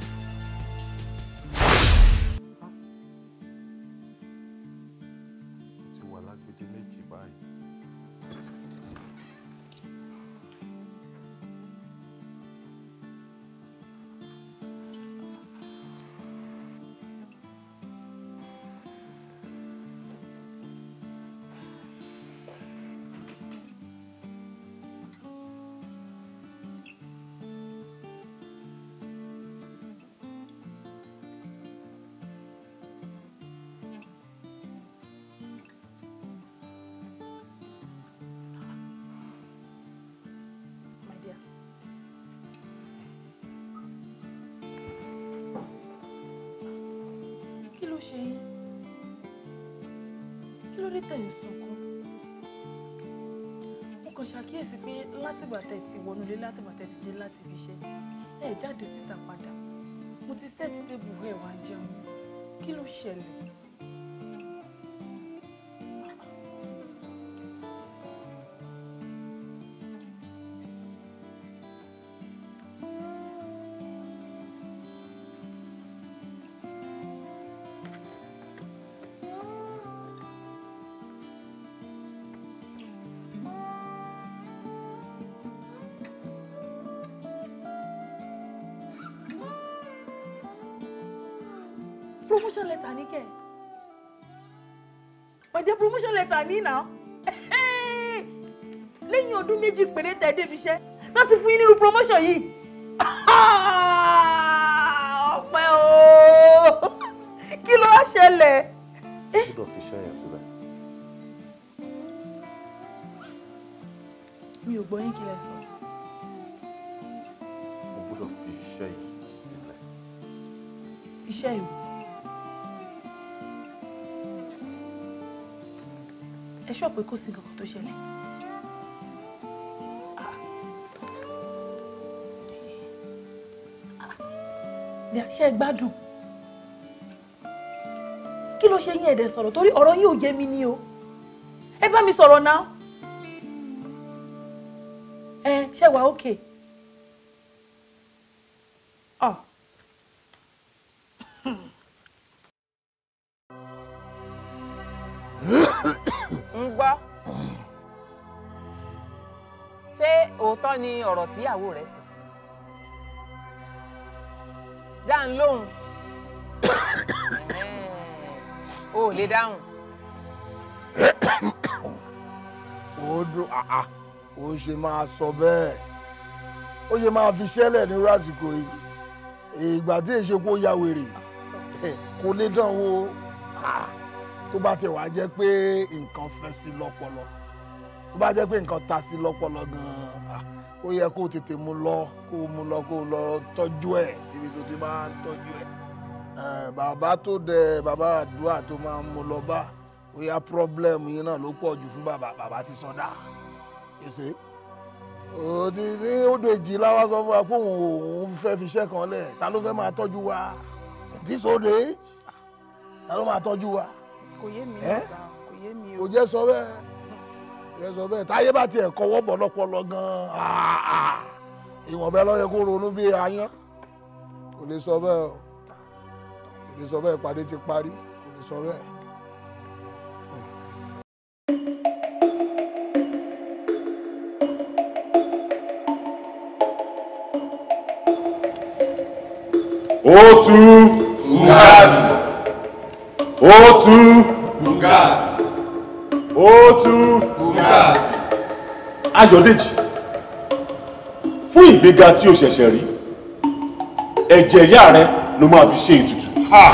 Ti wà lágbèdè méjì báyìí. ló ṣe yín? Kí ló dé tẹ̀ ń sunkún? Mo kàn ṣàkíyèsí pé látìgbà tẹ̀ ti wọnúlé látìgbà tẹ̀ ti dé láti ibi iṣẹ́ ẹ jáde síta padà. Mo ti sẹ́ẹ̀tì tébù ẹ̀ wá jẹun. Kí ló ṣẹlẹ̀? Promotion letter ní kẹ̀. Ọjọ́ promotion letter ní náà. Lẹ́yìn ọdún méjì péré tẹ̀ débi iṣẹ́ láti fún yín nínú promotion yìí. Ọpẹ́ o. Kí ló wá ṣẹlẹ̀? Gbọ́dọ̀ fi iṣẹ́ yẹn sílẹ̀. Mi ò gbọ́ yín kí lẹ sọ. Mo gbọ́dọ̀ fi iṣẹ́ yìí sílẹ̀. Iṣẹ́ yìí. Ẹ ṣọ́ pé kò sí nǹkan kan tó ṣẹlẹ̀. Ṣé ẹ gbádùn? Kí ló ṣe yín ẹ̀dẹ̀ sọ̀rọ̀ torí ọ̀rọ̀ yín ò yé mi ni o. Ẹ bá mi sọ̀rọ̀ náà. Ṣé wà ókè? Ń gbọ́. Ṣé òótọ́ ni ọ̀rọ̀ tíyàwó rẹ̀ sọ? Dá ń lóhùn. O ò lè dáhùn. Ó dùn ó ṣe máa sọ bẹ́ẹ̀. Ó ṣe máa fi ṣẹlẹ̀ ní lásìkò yìí. Ìgbà tí èṣe kó ya wèrè kò lè dán wò. Tó bá tẹ̀ wá jẹ́ pé nǹkan fẹ́ sí lọ́pọlọ, tó bá jẹ́ pé nǹkan ta sí lọ́pọlọ gan-an, ó yẹ kó tètè mú lọ kó lọ tọ́jú ẹ̀ ibi tó ti máa ń tọ́jú ẹ̀. Bàbá tó dẹ bàbá àdúrà tó máa ń mú lọ bá, ó yá pírọ́blẹ́mù yín náà ló pọ̀ jù fún bàbá ti sọdá. Ní odò èjìlá wa sọ fún wa pé òun fẹ́ fi iṣẹ́ kan lẹ̀, ta ló fẹ́ máa tọ́jú wa? This old age, ta ló máa tọ́jú wa? Kò yé mi náà sá, kò yé mi o. Kò jẹ́ sọ bẹ́ẹ̀, jẹ́ sọ bẹ́ẹ̀. Táyé bá tiẹ̀ kọwọ́ bọ̀ lọ́pọlọ gan-an, ìwọ̀n bẹ́ẹ̀ lọ́yẹ kó ronú bí ayán. Kò lè sọ bẹ́ẹ̀ o, kò lè sọ bẹ́ẹ̀, ìpàdé ti parí, kò lè sọ bẹ́ẹ̀. O2 Bugatti. O2 Bugatti. O2 Bugatti. Ayọ̀dèjì, fún ìgbéga tí o ṣẹ̀ṣẹ̀ rí, ẹ̀jẹ̀ ìyá rẹ ló máa fi ṣe ètùtù.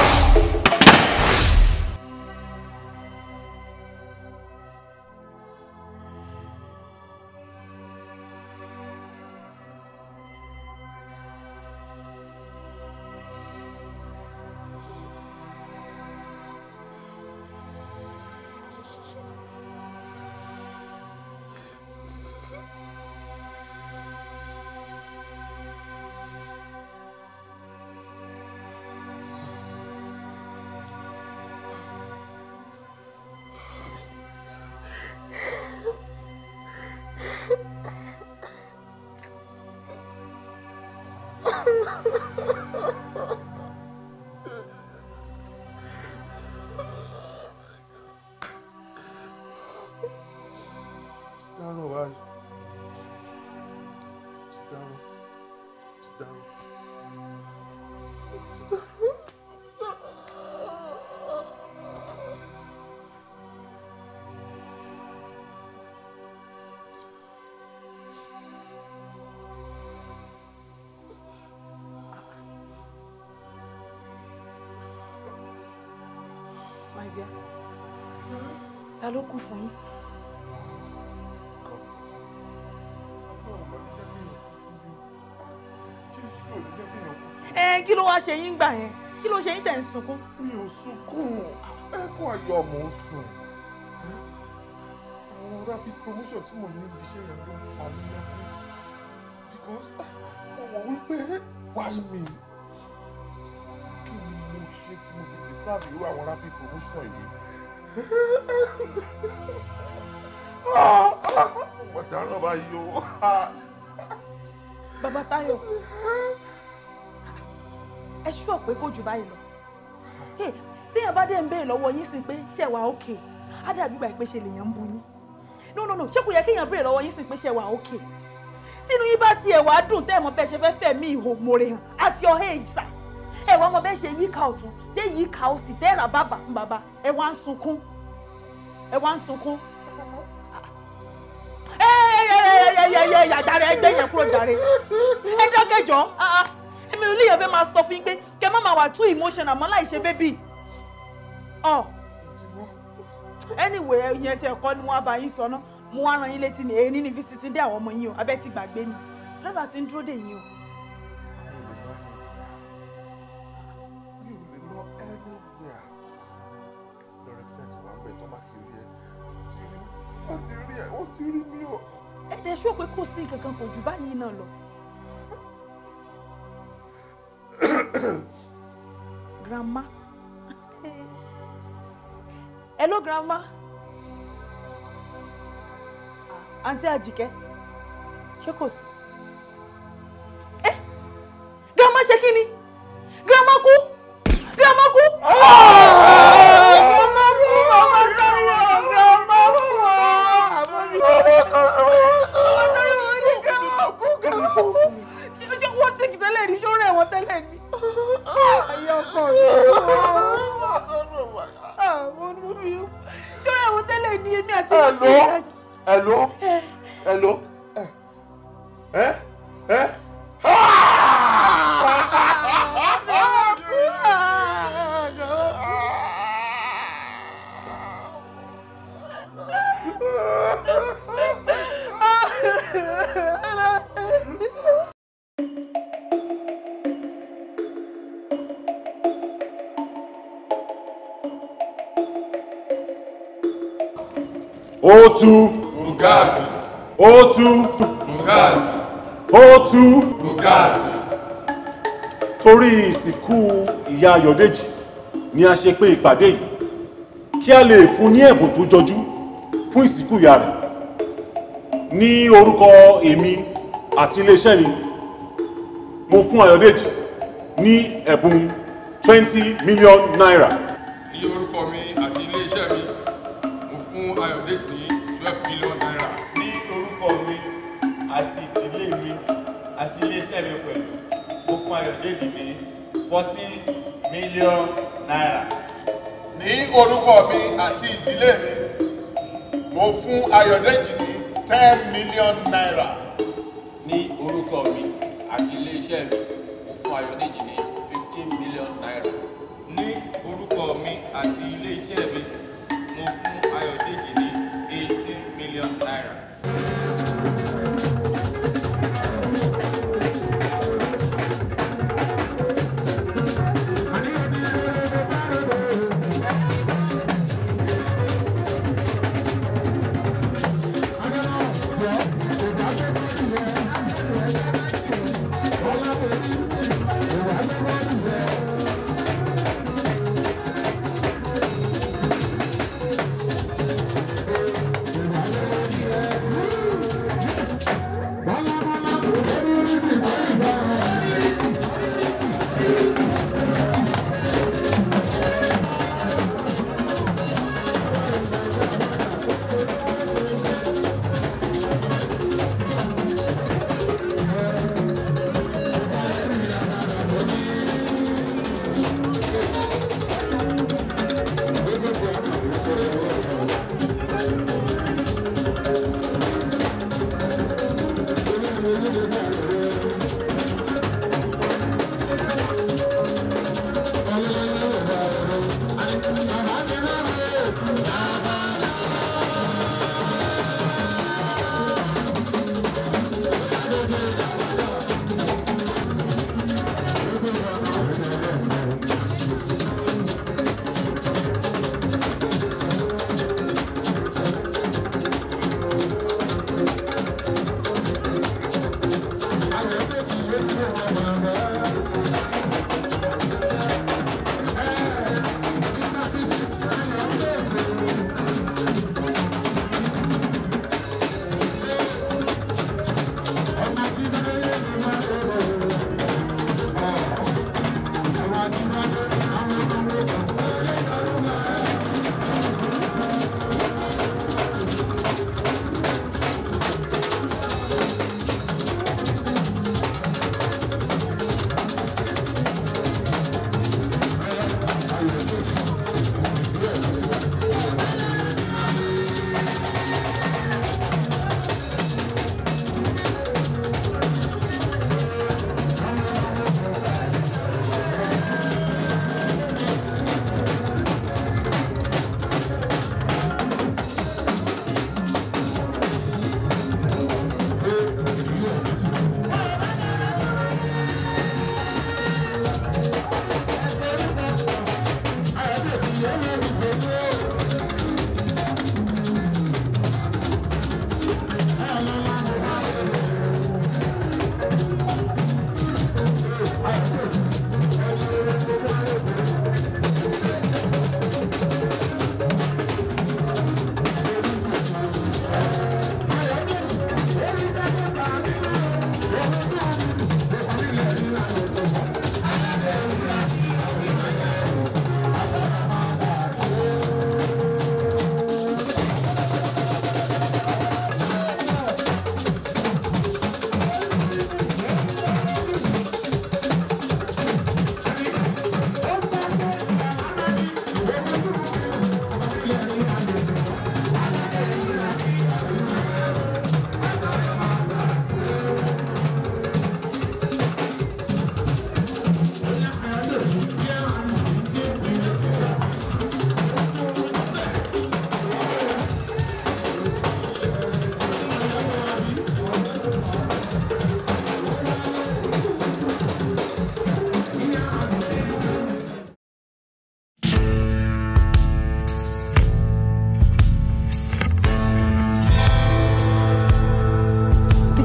Ta ló kú fún yín? Kí ló wá ṣe yín gbà yẹn? kí ló ṣe yín tẹ̀ ń sunkún. mi ò sunkún ẹkún ayọ̀ mò ń sùn àwọn rapid promotion tí mo ní ibi iṣẹ́ yẹn ló ń pa mí lẹ́kún because mo wọ̀ wípé why me kí ni mo ṣe tí mo fi deserve irú àwọn rapid promotion yìí. ọ̀daràn báyìí o. Bàbá Táyọ̀ ẹ ṣúọ̀ pé kò jù báyìí lọ téèyàn bá dé ń béèrè lọ́wọ́ yín sí pé ṣé wà ókè á dàbí ìgbà pé ṣe lèèyàn ń bu yín no ṣé kò yẹ kéèyàn béèrè lọ́wọ́ yín sí pé ṣé wà ókè tínú yín bá tiẹ̀ wá dùn tẹ́ ẹ̀ mọ̀ bẹ́ẹ̀ ṣe fẹ́ fẹ́ mí ìhò mòrè hàn at your age sà ẹ̀ wá mọ̀ bẹ́ẹ̀ ṣe yíká ọ̀tún dé yíká òsì tẹ́ ra bàbà fún bàbá ẹ̀ wá ń sunkún jàre ẹgbẹ́ yẹn kúrò jàre ẹ dákẹ́jọ́ èmi ò léyìn fẹ́ máa sọ fún yín pé kẹ má máa wà too emotional mọ́ láì ṣe bébì anyway ìyẹn tí ẹ̀kọ́ ni wọ́n bá yín sọ náà mo wá rán yín létí ní èyí ní fisiti dé àwọn ọmọ yín o abẹ́ ti gbàgbé ni dọ́là ti ń dúró dè yín o. mi ò lè lọ anywhere lọ́rẹ́ tí ẹ ti wá bẹ̀ tó bá ti rí ẹ ó ti rí mi o. ẹ̀dẹ̀ ṣó pé kò sí nǹkan kan kò jù báyìí náà lọ. Grandma. Hello, Grandma. Auntie Àjíkẹ́. Ṣé kò sí? Grandma ṣe kí ni? Grandma kú? Grandma kú? Grandma kú! Mama Táyọ̀! Grandma kú! Grandma kú! Ṣé wọ́n sì tẹ́lẹ̀ ní? Ṣé ó rẹ̀ wọ́n tẹ́lẹ̀ ní? Ayé ọkọ mi. Ṣé ẹ̀wọ̀n tẹ́lẹ̀ ní èmi àti ìrẹsì? Hello. O2 Bugasi. O2 Bugasi. O2 Bugasi. Torí ìsìnkú ìyá Ayọ̀dèjì ni a ṣe pé ìpàdé yìí kí a lè fún ní ẹ̀bùn tó jọjú fún ìsìnkú ìyá rẹ̀. Ní orúkọ èmi àti iléeṣẹ́ mi mo fún Ayọ̀dèjì ní ẹ̀bùn 20 million naira. Ní orúkọ mi àti iléeṣẹ́ mi mo fún Ayọ̀dèjì ní 12 million naira. Ní orúkọ mi àti ìdílé mi àti iléeṣẹ́ mi pẹ̀lú mo fún Ayọ̀dèjì ní 14 million naira. Ní orúkọ mi àti ìdílé mi mo fún Ayọ̀dèjì ní 10 million naira. Ní orúkọ mi àti iléeṣẹ́ mi mo fún Ayọ̀dèjì ní 15 million naira. Ní orúkọ mi àti iléeṣẹ́ mi mo fún Ayọ̀dèjì ní 18 million naira. Yeah.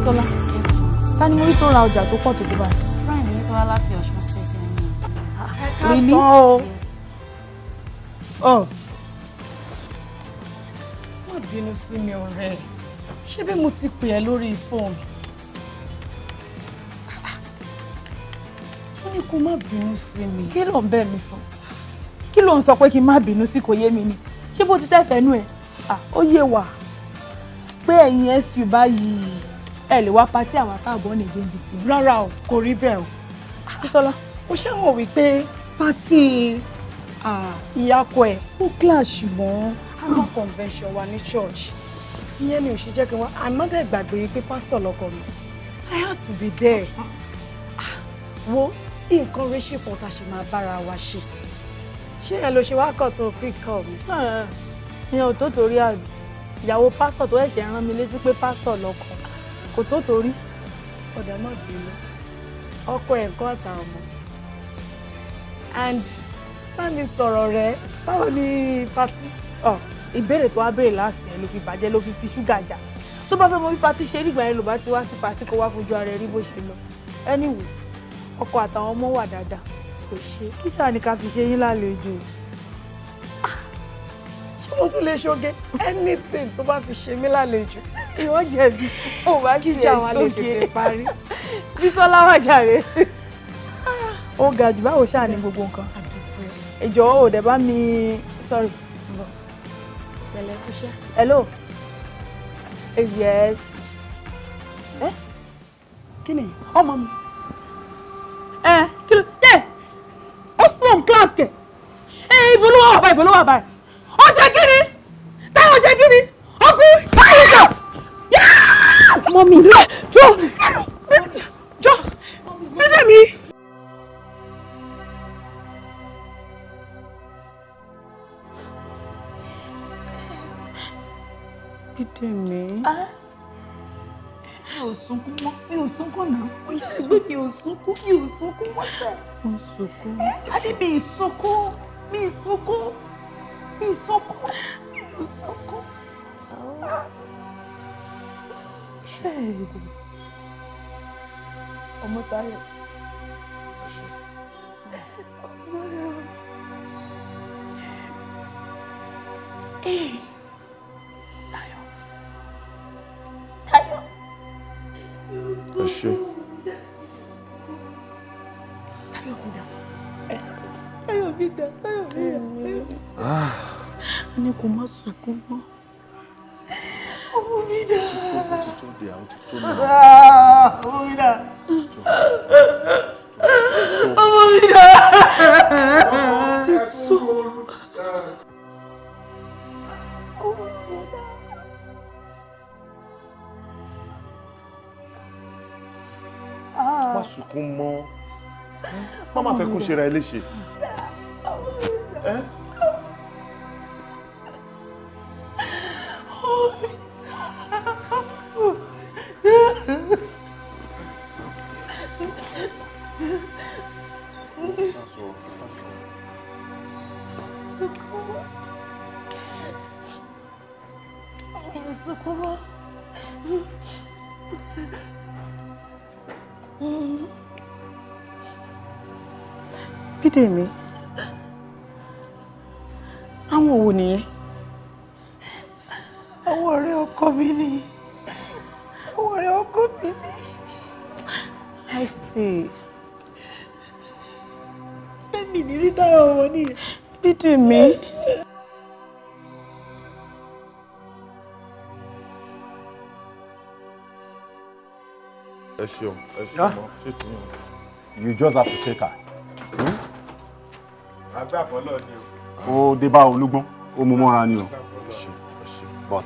Bísọ́lá, ta ni mo rí tó ra ọjà tó pọ̀ tó tó báyìí? Friend mi tó wá láti Ọ̀ṣun State ni. Really? Oh. Má bínú sí mi ọ̀rẹ́. Ṣé bí mo ti pè ẹ́ lórí fóònù? Ó ní kó má bínú sí mi. Kí ló ń bẹ̀ mí fún? Kí ló ń sọ pé kí n má bínú sí kò yé mi ni? Ṣé bó ti tẹ́fẹ̀ẹ́ nú ẹ̀? Ó yé wa pé ẹ̀yin SU báyìí ẹ lè wá pátí àwọn àtàbọ̀ nìjẹ́ ibi tí. Rárá o, kò rí bẹ́ẹ̀ o. Bísọ́lá, ó ṣàmọ̀ wípé pátí ìyàkọ ẹ̀ ó clash ṣùgbọ́n annual convention wa ní church. Ìyẹn ni ò ṣe jẹ́ kí wọ́n àmọ́dẹ̀ gbàgbé pé pásítọ̀ lọ́kọ mi. I had to be there. Wo nǹkan rẹ̀ ṣe pọ̀ tá a ṣe máa bára wa ṣe. Ṣé ẹ ló ṣe wá kọ̀ tó pick up mi? Ìyẹn ò tó torí àbí. Ìyàwó pásítọ̀ tó ẹ̀ṣẹ̀ rán mi létí pé pásítọ̀ lọ́kọ kò tó torí. Ọ̀dà má bínú. Ọkọ ẹ̀ kọ́ àtàwọn ọmọ. And bá mi sọ̀rọ̀ rẹ̀, báwo ni pátí? Ìbéèrè tó wá béèrè láti ẹ̀ ló fi bàjẹ́ ló fi ṣúgà jà. Tó bá fẹ́ mọ bí pátí ṣe rí ìgbà yẹn ló bá ti wá sí pátí kó wá fojú ara ẹ̀ rí bó ṣe lọ. Anyways, ọkọ àtàwọn ọmọ wà dáadáa. Kò ṣe kí sáà ní ká fi ṣe yín lálejò. Ṣé mo tún lè ṣoge? Anything tó bá fi ṣe mí lálejò. Ìwọ jẹ̀bi. Ó bá kí ìjà wa lè tètè parí. Bísọ́lá wà jàre. Ó ga jù báwo ṣáà ní gbogbo nǹkan. Ìjọ ò dẹ̀ bá mi sorry. Pẹ̀lẹ́ kúṣẹ́. Hello. Yes. Kí ni? Ọmọ mi. Kí ló dé? Ó slum class kẹ̀. Ibo ló wà báyìí, ibo ló wà báyìí. Ó ṣe kí ni? Táyọ̀ ṣe kí ni? Ọkùnrin. Mọ́mí. Jọ. Bídè mi. Bídè mi. Mi ò sunkún mọ́, mi ò sunkún náà. Ó yẹ ẹgbẹ́ mi ò sunkún mọ́ sẹ́. Mo ń sunkún. Adé mi ì sunkún, mi ì sunkún, mi ì sunkún, mi ò sunkún. Ọmọ Táyọ̀. Táyọ̀. Táyọ̀. Ẹ ṣé. Táyọ̀ mi dà. Táyọ̀ mi dà. Táyọ̀ mi dà. A ní kó má sunkún mọ́. Ọmọ mi dà. Ọmọ mi dà. Ọmọ mi dà. Má sunkún mọ́. Má má fẹ́ kó ṣe ra ẹ léṣe. Bídè mi. Àwọn wo nìyẹn? Àwọn ọ̀rẹ́ ọkọ mi ni. Àwọn ọ̀rẹ́ ọkọ mi ni. I see. Fẹ́mi ní rí Táyọ̀ wọn nìyẹn. Bídè mi. Ẹ ṣeun, ẹ ṣeun mọ́, ṣé tí yàn. You just have to take heart. Àgbà fọlọ́ ni o. Ó dé bá olúgbọ́n, ó mú mọ́ra ni o. But.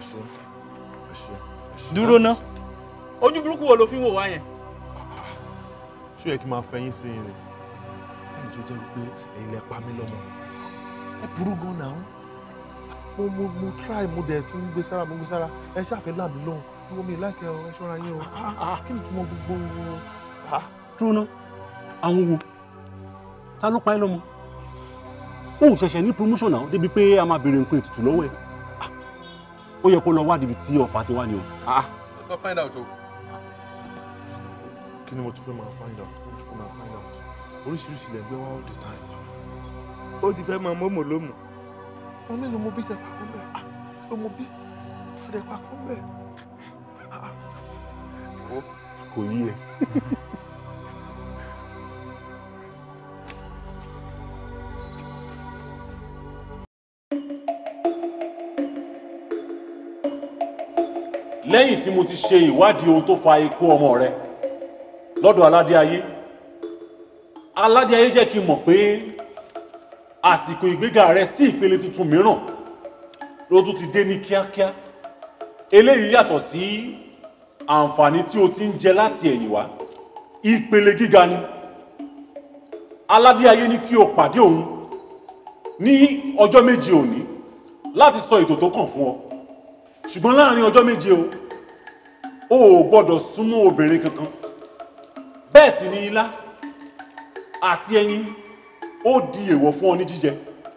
Dúró ná. Ojú burúkú wo ló fi ń wò wá yẹn? Ṣé yẹ kí n máa fẹyín sí yín ni? Ẹ̀yin tó jẹ́ wípé ẹ̀yin lẹ pa mí lọ́mọ. Ẹ burú gan náà. Mo try mo dẹ̀ tún gbé sára mo gbé sára. Ẹ ṣàfẹ́ là mí lóhùn. Ìwọ mi láìkẹ́ ọ, ẹ ṣọ́ra yín o. Kí ni túmọ̀ gbogbo wọn? Dúró ná, àwọn wo? Ta ló pa ẹ́ lọ́mọ? Ó ṣẹ̀ṣẹ̀ ní promotion náà débi pé a máa béèrè nǹkan ètùtù lọ́wọ́ ẹ̀. Ó yẹ kó lọ wádìí ibi tí ọ̀fà ti wá ni o. Go find out o. Kí ni mo tún fẹ́ máa find out? Mo tún fẹ́ máa find out. Oríṣiríṣi lè gbé wá all the time. Ó ti fẹ́ máa mọ́mọ́ lómù. Wọ́n mélòó mo bí tẹ pàkó bẹ́ẹ̀? Ló mo bí tẹ pàkó bẹ́ẹ̀? Kò yí ẹ. Lẹ́yìn tí mo ti ṣe ìwádìí ohun tó fa ikú ọmọ rẹ lọ́dọ̀ aládé ayé jẹ́ kí n mọ̀ pé àsìkò ìgbéga rẹ sí ìpele tuntun mìíràn ló tún ti dé ní kíákíá. Eléyìí yàtọ̀ sí àǹfààní tí o ti ń jẹ láti ẹ̀yìn wá. Ìpele gíga ni. Aládé ayé ní kí o pàdé òun ní ọjọ́ méje òní láti sọ ètò tó kàn fún ọ. Ṣùgbọ́n láàrin ọjọ́ méje o ò gbọ́dọ̀ súnmọ́ obìnrin kankan. Bẹ́ẹ̀ sì ni ilá àti ẹyin ó di èèwọ̀ fún ọ ní jíjẹ.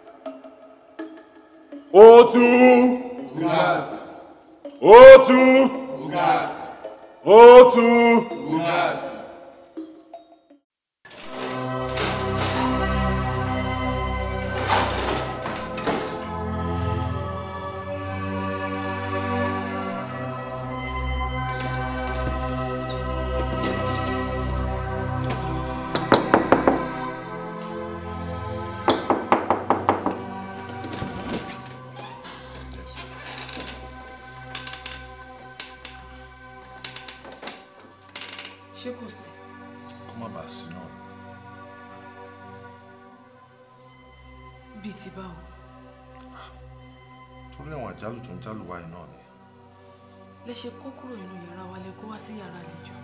Òtù Ugasi. Òtù Ugasi. Òtù Ugasi. Ṣé kò sí? Kó má bàa sí náà. Bíi ti báwo? Torí àwọn àjálù tó ń jálù wáyé náà ni. Lẹ ṣe kó kúrò nínú yàrá wa lẹ kó wá sí yàrá àlejò.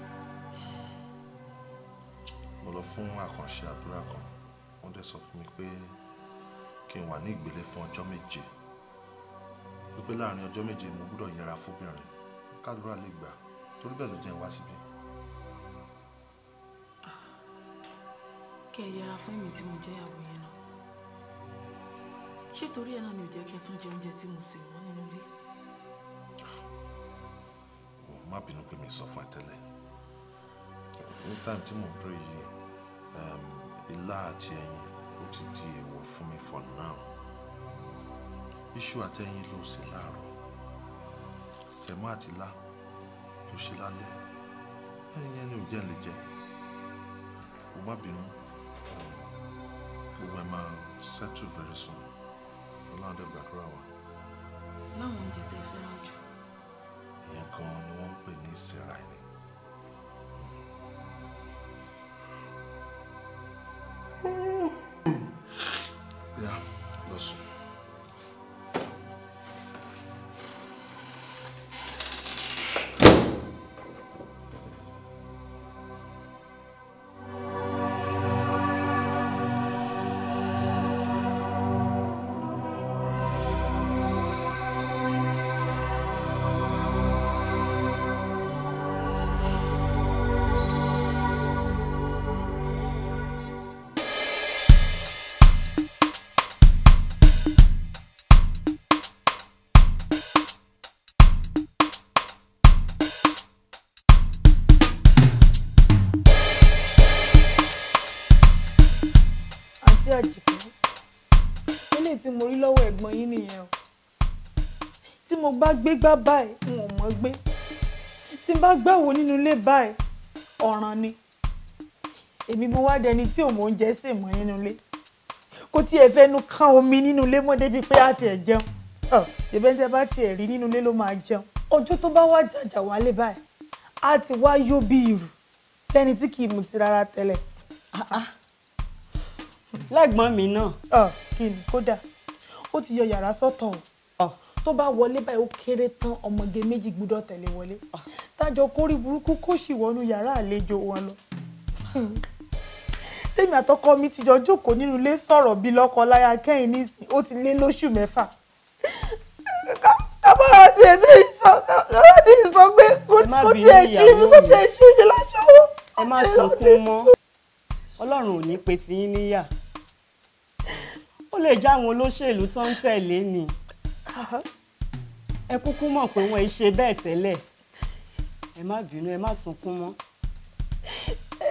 Mo lọ fún àkànṣe àdúrà kan. Wọ́n dẹ̀ sọ fún mi pé kí n wà ní ìgbélé fún ọjọ́ méje. Wípé láàrin ọjọ́ méje mo gbọ́dọ̀ yẹra fóbìnrin. Kádùrá lè gbà. Torí bẹ́ẹ̀ ló jẹ́ n wá síbí. Kẹ́ ẹ yẹra fún èmi tí mo jẹ́ ìyàwó yẹn náà. Ṣé torí ẹ náà ni ò jẹ́ kẹ́ tún jẹ oúnjẹ tí mo sè wọ́n nínú ilé? Má bínú pé mi sọ fún ẹ tẹ́lẹ̀. Ní táìmù tí mo dúró yìí, ilá àti ẹyin ó ti di èèwọ̀ fún mi for now. Iṣu àti ẹyin ló ṣe láàárọ̀. Sẹ̀mọ́ àti ilá ló ṣe lálẹ́. Ẹyin ẹni ò jẹ́ lè jẹ. Mo má bínú. Gbogbo ẹ máa settle very soon. Ọlọ́run dẹ̀ gbàdúrà wa. Láwọn oúnjẹ tẹ́ fẹ́ràn jù. Ìyẹn gan-an ni wọ́n ń pè ní ìsẹ̀ra ẹni. Yá, lọ sùn. tí mo rí lọ́wọ́ ẹ̀gbọ́n yín nìyẹn o. Tí mo bá gbé gbá báyìí n ò mọ̀ gbé. Tí n bá gbàwó nínú ilé báyìí ọ̀ràn ni. Èmi mo wá dẹni tí ò mọ oúnjẹ sè mọ́ nínú ilé. Kò tiẹ̀ fẹ́nu kán omi nínú ilé mọ́ débi pé á tiẹ̀ jẹun. Ìbẹ́ńtẹ́ bá tiẹ̀ rí nínú ilé ló máa jẹun. Ọjọ́ tó bá wá jàjà wálé báyìí á ti wá yó bí ìrù lẹ́ni tí kì í mutí rárá tẹ́lẹ̀. Lẹ́gbọ́n mi náà. Kí ni kódà ó ti yọ yàrá sọ́tọ̀ o. Tó bá wọlé báyìí ó kéré tán ọmọge méjì gbúdọ̀ tẹ̀lé wọlé. Tájọ kórí burúkú kó sì wọnú yàrá àlejò wọn lọ. Tèmi àtọkọ mi ti jọ jókòó nínú ilé sọ̀rọ̀ bí lọ́kọ láya kẹ́yìn nísìn ó ti lé lóṣù 6. Kábàárà tí ẹ ti sọ pé kò tiẹ̀ ṣí mi láṣọ wọ́. Ẹ má sunkún mọ́. Ọlọ́run ò ní pe tiyín níyà. Ó lè já àwọn olóṣèlú tó ń tẹ̀lé ni. Ẹ kúkú mọ̀ pé wọ́n ṣe bẹ́ẹ̀ tẹ́lẹ̀. Ẹ má bínú, ẹ má sunkún mọ́.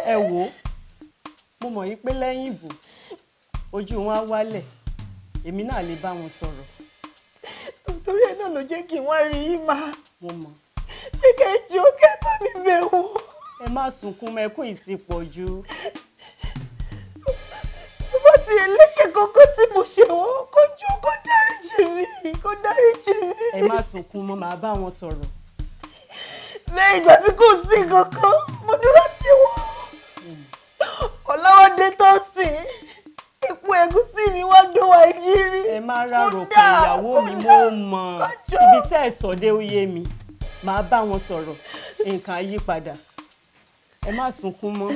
ẹ wò ó mo mọ̀ yí pé lẹ́yìn ìbò ojú wọn á wálẹ̀ èmi náà lè bá wọn sọ̀rọ̀. torí ẹ náà ló jẹ́ kí n wá rí yín máa. mo mọ̀. kíkẹ́ ju kẹ́ bá mi bẹ̀ wọ́n. ẹ má sunkún mẹ́kún ìsìpọ̀ jù. bó ti ẹlẹ́kẹ̀ kókó tí mo ṣe wọ́n kójú kó dáríjì mi kó dáríjì mi. ẹ má sunkún mo máa bá wọn sọ̀rọ̀. lẹ́yìn ìgbà tí kò sí kankan mo dúró sí wọn. ọlọ́wọ́dé tó sìn ipò ẹ̀gúsí mi wá dówà ìjírí. ẹ má rárò pé ìyàwó mi mo mọ̀ ibi tẹ́ ẹ sọ̀dé ó yé mi màá bá wọn sọ̀rọ̀ nǹkan á yí padà ẹ má sunkún mọ́.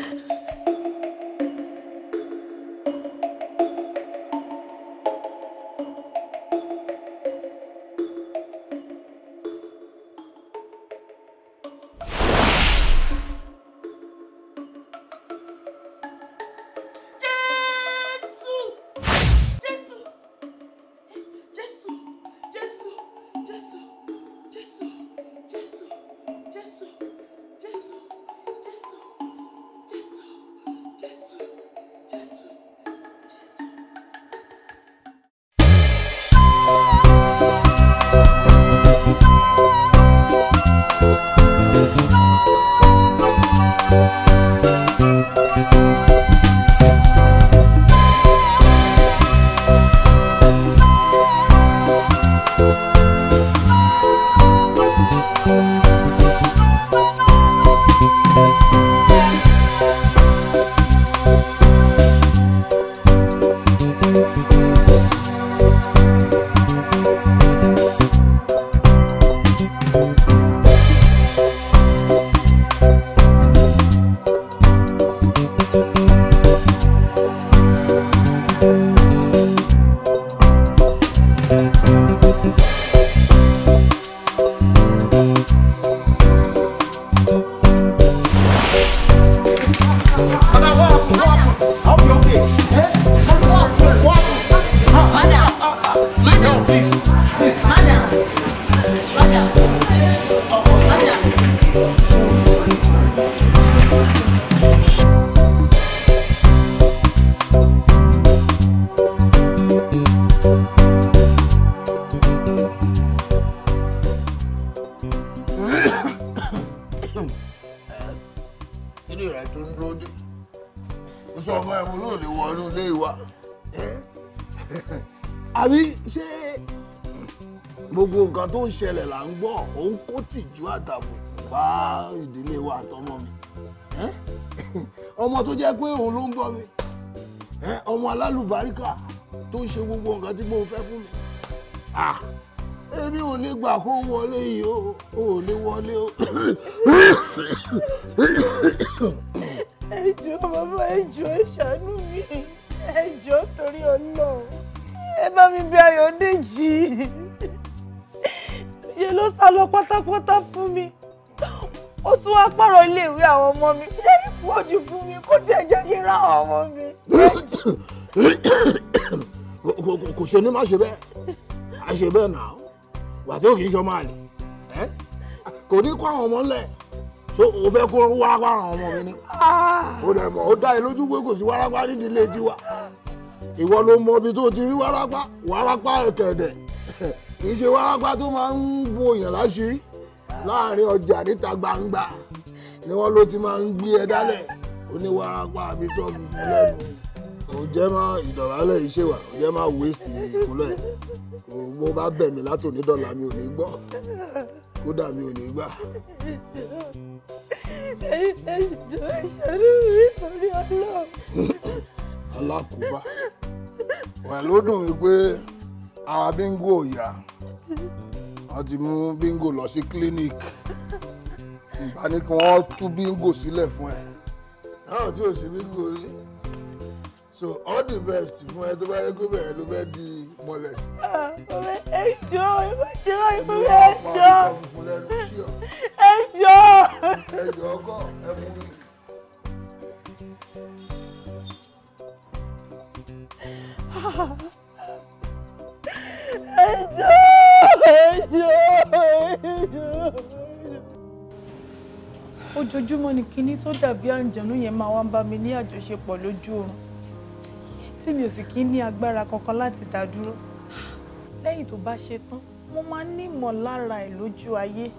tó ń ṣẹlẹ̀ là ń gbọ́ òun kó tìjú àtàbò bá ìdílé wa àtọmọ mi ọmọ tó jẹ́ pé òun ló ń bọ́ mi ọmọ alálùbáríkà tó ń ṣe gbogbo nǹkan tí mo fẹ́ fún mi èmi ò lè gbà kó wọlé yìí ò lè wọlé o. ẹ jọ̀ọ́ bàbá ẹ jọ̀ọ́ ẹ ṣàánú mi ẹ jọ̀ọ́ torí Ọlọ́run ẹ bá mi bẹ̀ Ayọ̀dèjì ṣe ló sá lọ pátápátá fún mi ó tún wá pààrọ̀ iléèwé àwọn ọmọ mi ṣé ìpọ́jù fún mi kó tiẹ̀ jẹ́ kí n rá àwọn ọmọ mi. kò ṣe ní má ṣe bẹ́ẹ̀ a ṣe bẹ́ẹ̀ náà wà tí ò kì í ṣe ọmọ àlè kò ní kó àwọn ọmọ ńlẹ̀ ṣé o fẹ́ kó wárápá àwọn ọmọ mi ni ó dẹ̀ mọ̀ ó dá ẹ lójú pé kò sí wárápá nídìílé tiwa ìwọ ló mọ ibi tó ti rí wárápá ẹ̀kẹ̀dẹ̀ kì í ṣe wárápá tó máa ń bo èèyàn láṣìírí láàrin ọjà níta gbangba ni wọ́n ló ti máa ń gbé ẹ dálẹ̀ oníwárápá àbí tọ́ọ̀bù fún lẹ́nu kò jẹ́ má ìdọ̀bálẹ̀ iṣẹ́ wa kò jẹ́ má wéṣì ìkúnlẹ̀ bó bá bẹ̀ mí látòní dọ́là mi ò ní gbọ́ kódà mi ò ní gbà. alákòóbá wẹ̀ ló dùn mí pé ara Bíngò ò yá wọ́n ti mú Bíngò lọ sí clinic ìbá ní kí wọ́n tú Bíngò sílẹ̀ fún ẹ náà tí ò sí Bíngò rí so all the best fún ẹ tó bá yẹ kó bẹ̀rẹ̀ ló fẹ́ di mọ́lẹ̀ sí. ẹjọ́ ọkọ ẹ mú mi. ojoojúmọ́ ni kinní tó dàbí àǹjọ̀nú yẹn máa wá ń bá mi ní àjọṣepọ̀ lójú oorun tí mi ò sì kí ní agbára kankan láti dá dúró. Lẹ́yìn tó bá ṣe tán mo máa ní ìmọ̀lára ẹ̀ lójú ayé.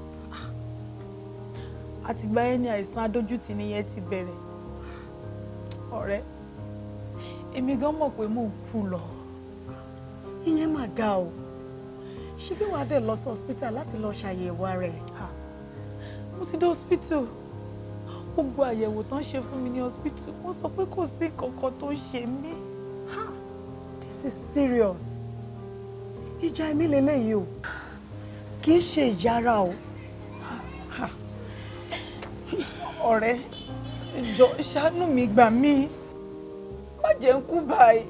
Àtìgbà yẹn ni àìsàn adójútì nìyẹn ti bẹ̀rẹ̀. Ọ̀rẹ́, èmi gan mọ̀ pé mò ń kú lọ. Ìyẹn mà ga o. Ṣé bí wàá dẹ̀ lọ sí hospital láti lọ ṣàyẹ̀wò ara ẹ̀? Mo ti dé hospital. Gbogbo àyẹ̀wò tán ṣe fún mi ní hospital, wọ́n sọ pé kò sí kankan tó ṣe mí. This is serious. Ìjà ẹ̀mí lélẹ́yìí o. Kì í ṣe ìjà ara o. Ọ̀rẹ́, jọ̀ọ́ ṣàánú mi, gbà mí. Má jẹ́ n kú báyìí.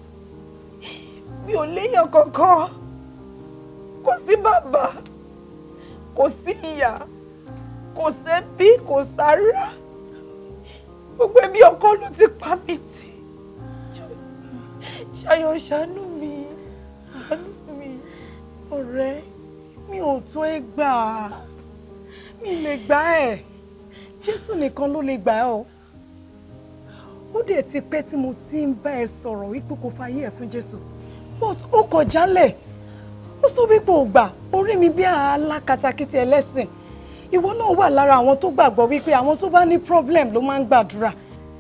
Mi ò léèyàn kankan. Kò sí bàbá, kò sí ìyá, kò sẹ́bí, kò sára. Gbogbo ẹbí ọkọ ló ti pa mí tì. Ṣayọ̀, ṣàánú mi. Ṣàánú mi. Ọ̀rẹ́, mi ò tó ẹ gbà. Mi lè gbà ẹ́. Jésù nìkan ló lè gbà ẹ́ o. Ó dẹ̀ ti pẹ́ tí mo ti ń bá ẹ sọ̀rọ̀ wípé kò fàyè ẹ̀ fún Jésù. But ó kọ̀ jálẹ̀. Ó sọ wípé ò gbà. Orí mi bí alákatakítí ẹlẹ́sìn. Ìwọ náà wà lára àwọn tó gbàgbọ́ wípé àwọn tó bá ní problem ló máa ń gbàdúrà.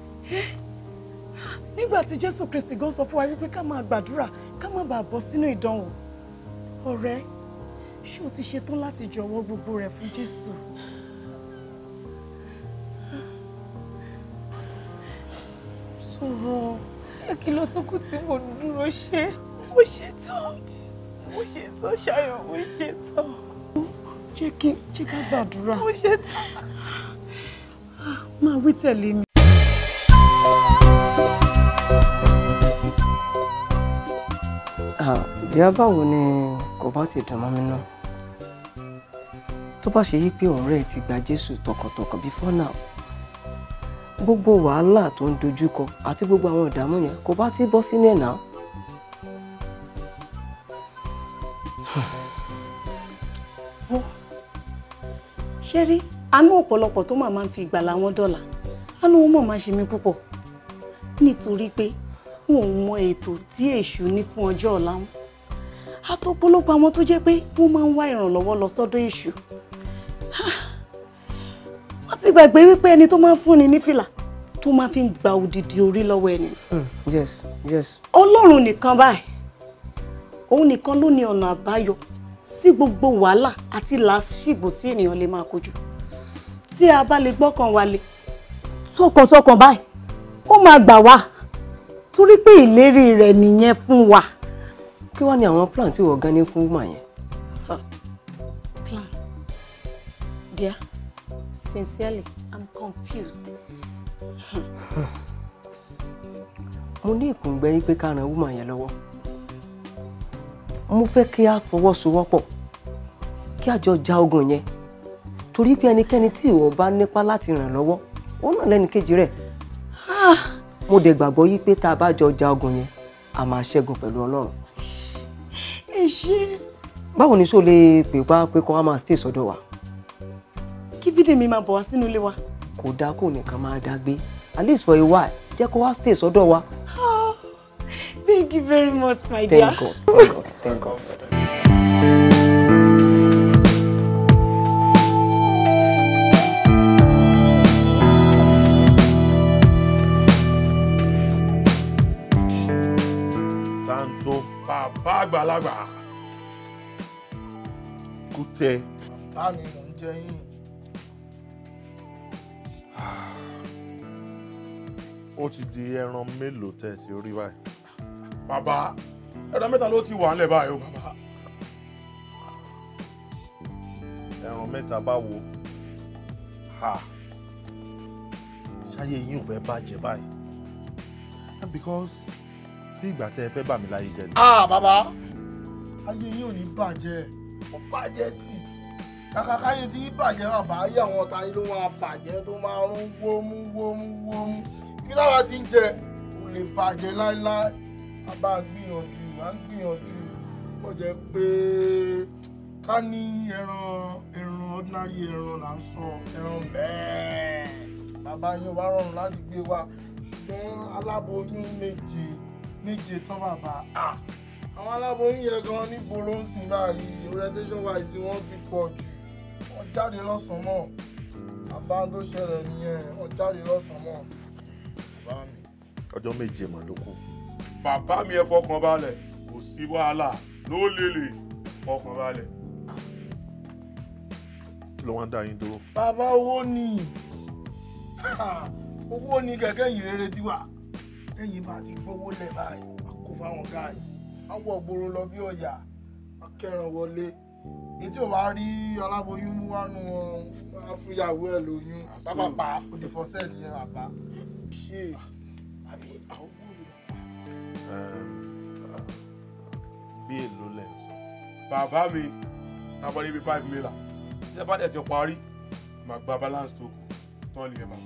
Nígbà tí Jésù Kristi gan sọ fún wa wípé ká máa gbàdúrà ká má bàa bọ́ sínú ìdánwò. Ọ̀rẹ́, ṣé o ti ṣetán láti jọ̀wọ́ gbogbo rẹ̀ fún Jésù? Sọ̀rọ̀, kí ló tún kù tí mo dúró ṣe? Mo ṣetán. Mo ṣetán, Ṣayọ̀, mo ṣetán. Jẹ́ ká gbàdúrà. Mo ṣetán. Máa wí tẹ̀lé mi. Díẹ̀ báwo ni kò bá ti dùn mọ́ mi náà? Tó bá ṣe yí pé ọ̀rẹ́ ẹ ti gba Jésù tọkàntọkàn before now, gbogbo wàhálà tó ń dojúkọ àti gbogbo àwọn ìdààmú yẹn kò bá ti bọ́ sínú ẹ̀ náà. Ṣé rí àánú ọ̀pọ̀lọpọ̀ tó máa ń fi ìgbàlà wọn dọ́là, àánú wọn mọ̀ máa ṣe mí púpọ̀ nítorí pé wọn ò mọ ètò tí èṣù ní fún ọjọ́ ọ̀la wọn. Àtọ̀pọ̀lọpọ̀ àwọn tó jẹ́ pé wọ́n máa ń wá ìrànlọ́wọ́ lọ sọ́dọ̀ èṣù. Wọ́n ti gbàgbé wípé ẹni tó máa ń fúnni ní fìlà tó máa fi ń gba odidi orí lọ́wọ́ ẹni. Yes. Ọlọ́run nìkan báyìí, òun nìkan ló ní ọ̀nà àbáyọ sí gbogbo wàhálà àti làásìgbò tí ènìyàn lè máa kojú. Tí a bá lè gbọ́kàn wa lé sọ́kànsọ́kàn báyìí, ó máa gbà wá torí pé ìlérí rẹ̀ nìyẹn fún wa. Kí wá ní àwọn plan tí wọ́n gan ní fún woman yẹn? Plan? Dear, sincerely, I'm confused. Mo ní ìkùngbẹ́ yín pé ká ran woman yẹn lọ́wọ́. Mo fẹ́ kí a fọwọ́sowọ́pọ̀ kí a jọ ja ogun yẹn torí pé ẹnikẹ́ni tí ìwọ bá nípa láti ràn lọ́wọ́ òun náà lẹ́nu kejì rẹ̀. Mo dẹ̀ gbàgbọ́ yí pé tá a bá jọ ja ogun yẹn a máa ṣẹ́gun pẹ̀lú Ọlọ́run. Ẹ ṣé. Báwo ni ṣó lè pè wá pé kó wá máa stay sọ́dọ̀ wa? Kí Bídèmí máa bọ̀ wá sínú ilé wa. Kò dáa kó nìkan máa dá gbé, at least for a while jẹ́ kó wá stay sọ́dọ̀ wa. Thank you very much, my dear. Thank God. Tanto bàbá àgbàlagbà. Kútẹ. Bá mi mò ń jẹ yín. Ó ti di ẹran mélòó tẹ́ ti rí báyìí? Bàbá, ẹran mẹ́ta ló ti wà nílẹ̀ báyìí o bàbá. Ẹran mẹ́ta báwo? Ṣáyé yín ò fẹ́ bàjẹ́ báyìí. Because tí ìgbà tẹ́ ẹ fẹ́ bà mí láyé jẹ́ ni. Bàbá, ayé yín ò ní bàjẹ́, ó bàjẹ́ tì. Kàkà káyé tí yín bàjẹ́ bàbá, ayé àwọn ọ̀tá yín ló máa bàjẹ́ tó máa rún wómú. Bí táwa ti ń jẹ, kò lè bàjẹ́ láéláé. A bá gbìyànjú, à ń gbìyànjú. Ó jẹ́ pé ká ní ẹran ordinary ẹran là ń sọ ẹran bẹ́ẹ̀ bàbá yín ò bá rọrùn láti gbé wá ṣùgbọ́n aláboyún méje tán bàbá àwọn aláboyún yẹn gan níbo ló ń sìn báyìí orientation wise wọ́n ti pọ̀ jù wọ́n jáde lọ́sàn-án mọ́ bàbá tó ṣẹlẹ̀ nìyẹn wọ́n jáde lọ́sàn-án mọ́ bàbá mi. ọjọ́ méje mà ló kù. bàbá mi ẹ fọkàn balẹ̀ kò sí wàhálà ló lélẹ̀ fọkàn balẹ̀. ló wá ń dá yín dúró. bàbá owó ni owó ni kẹ̀kẹ́ yìí rere ti wà lẹ́yìn bá ti gbówó lẹ̀ báyìí kó fáwọn guys àwọn ògbóró lọ bí ọ̀yà akẹ́ràn wọlé ètí ò bá rí aláboyún mú wánu wọn fúyàwó ẹ̀ lóyún pápápá òdì fọ́sẹ̀ nìyẹn bàbá ṣe àbí àwọn ògbóró bàbá. bí èlò lẹ̀ ń sọ. bàbá mi tábọ̀ níbi 5 million ṣé bá dẹ̀ ti parí màá gba balance tó kù tán lè bàbá.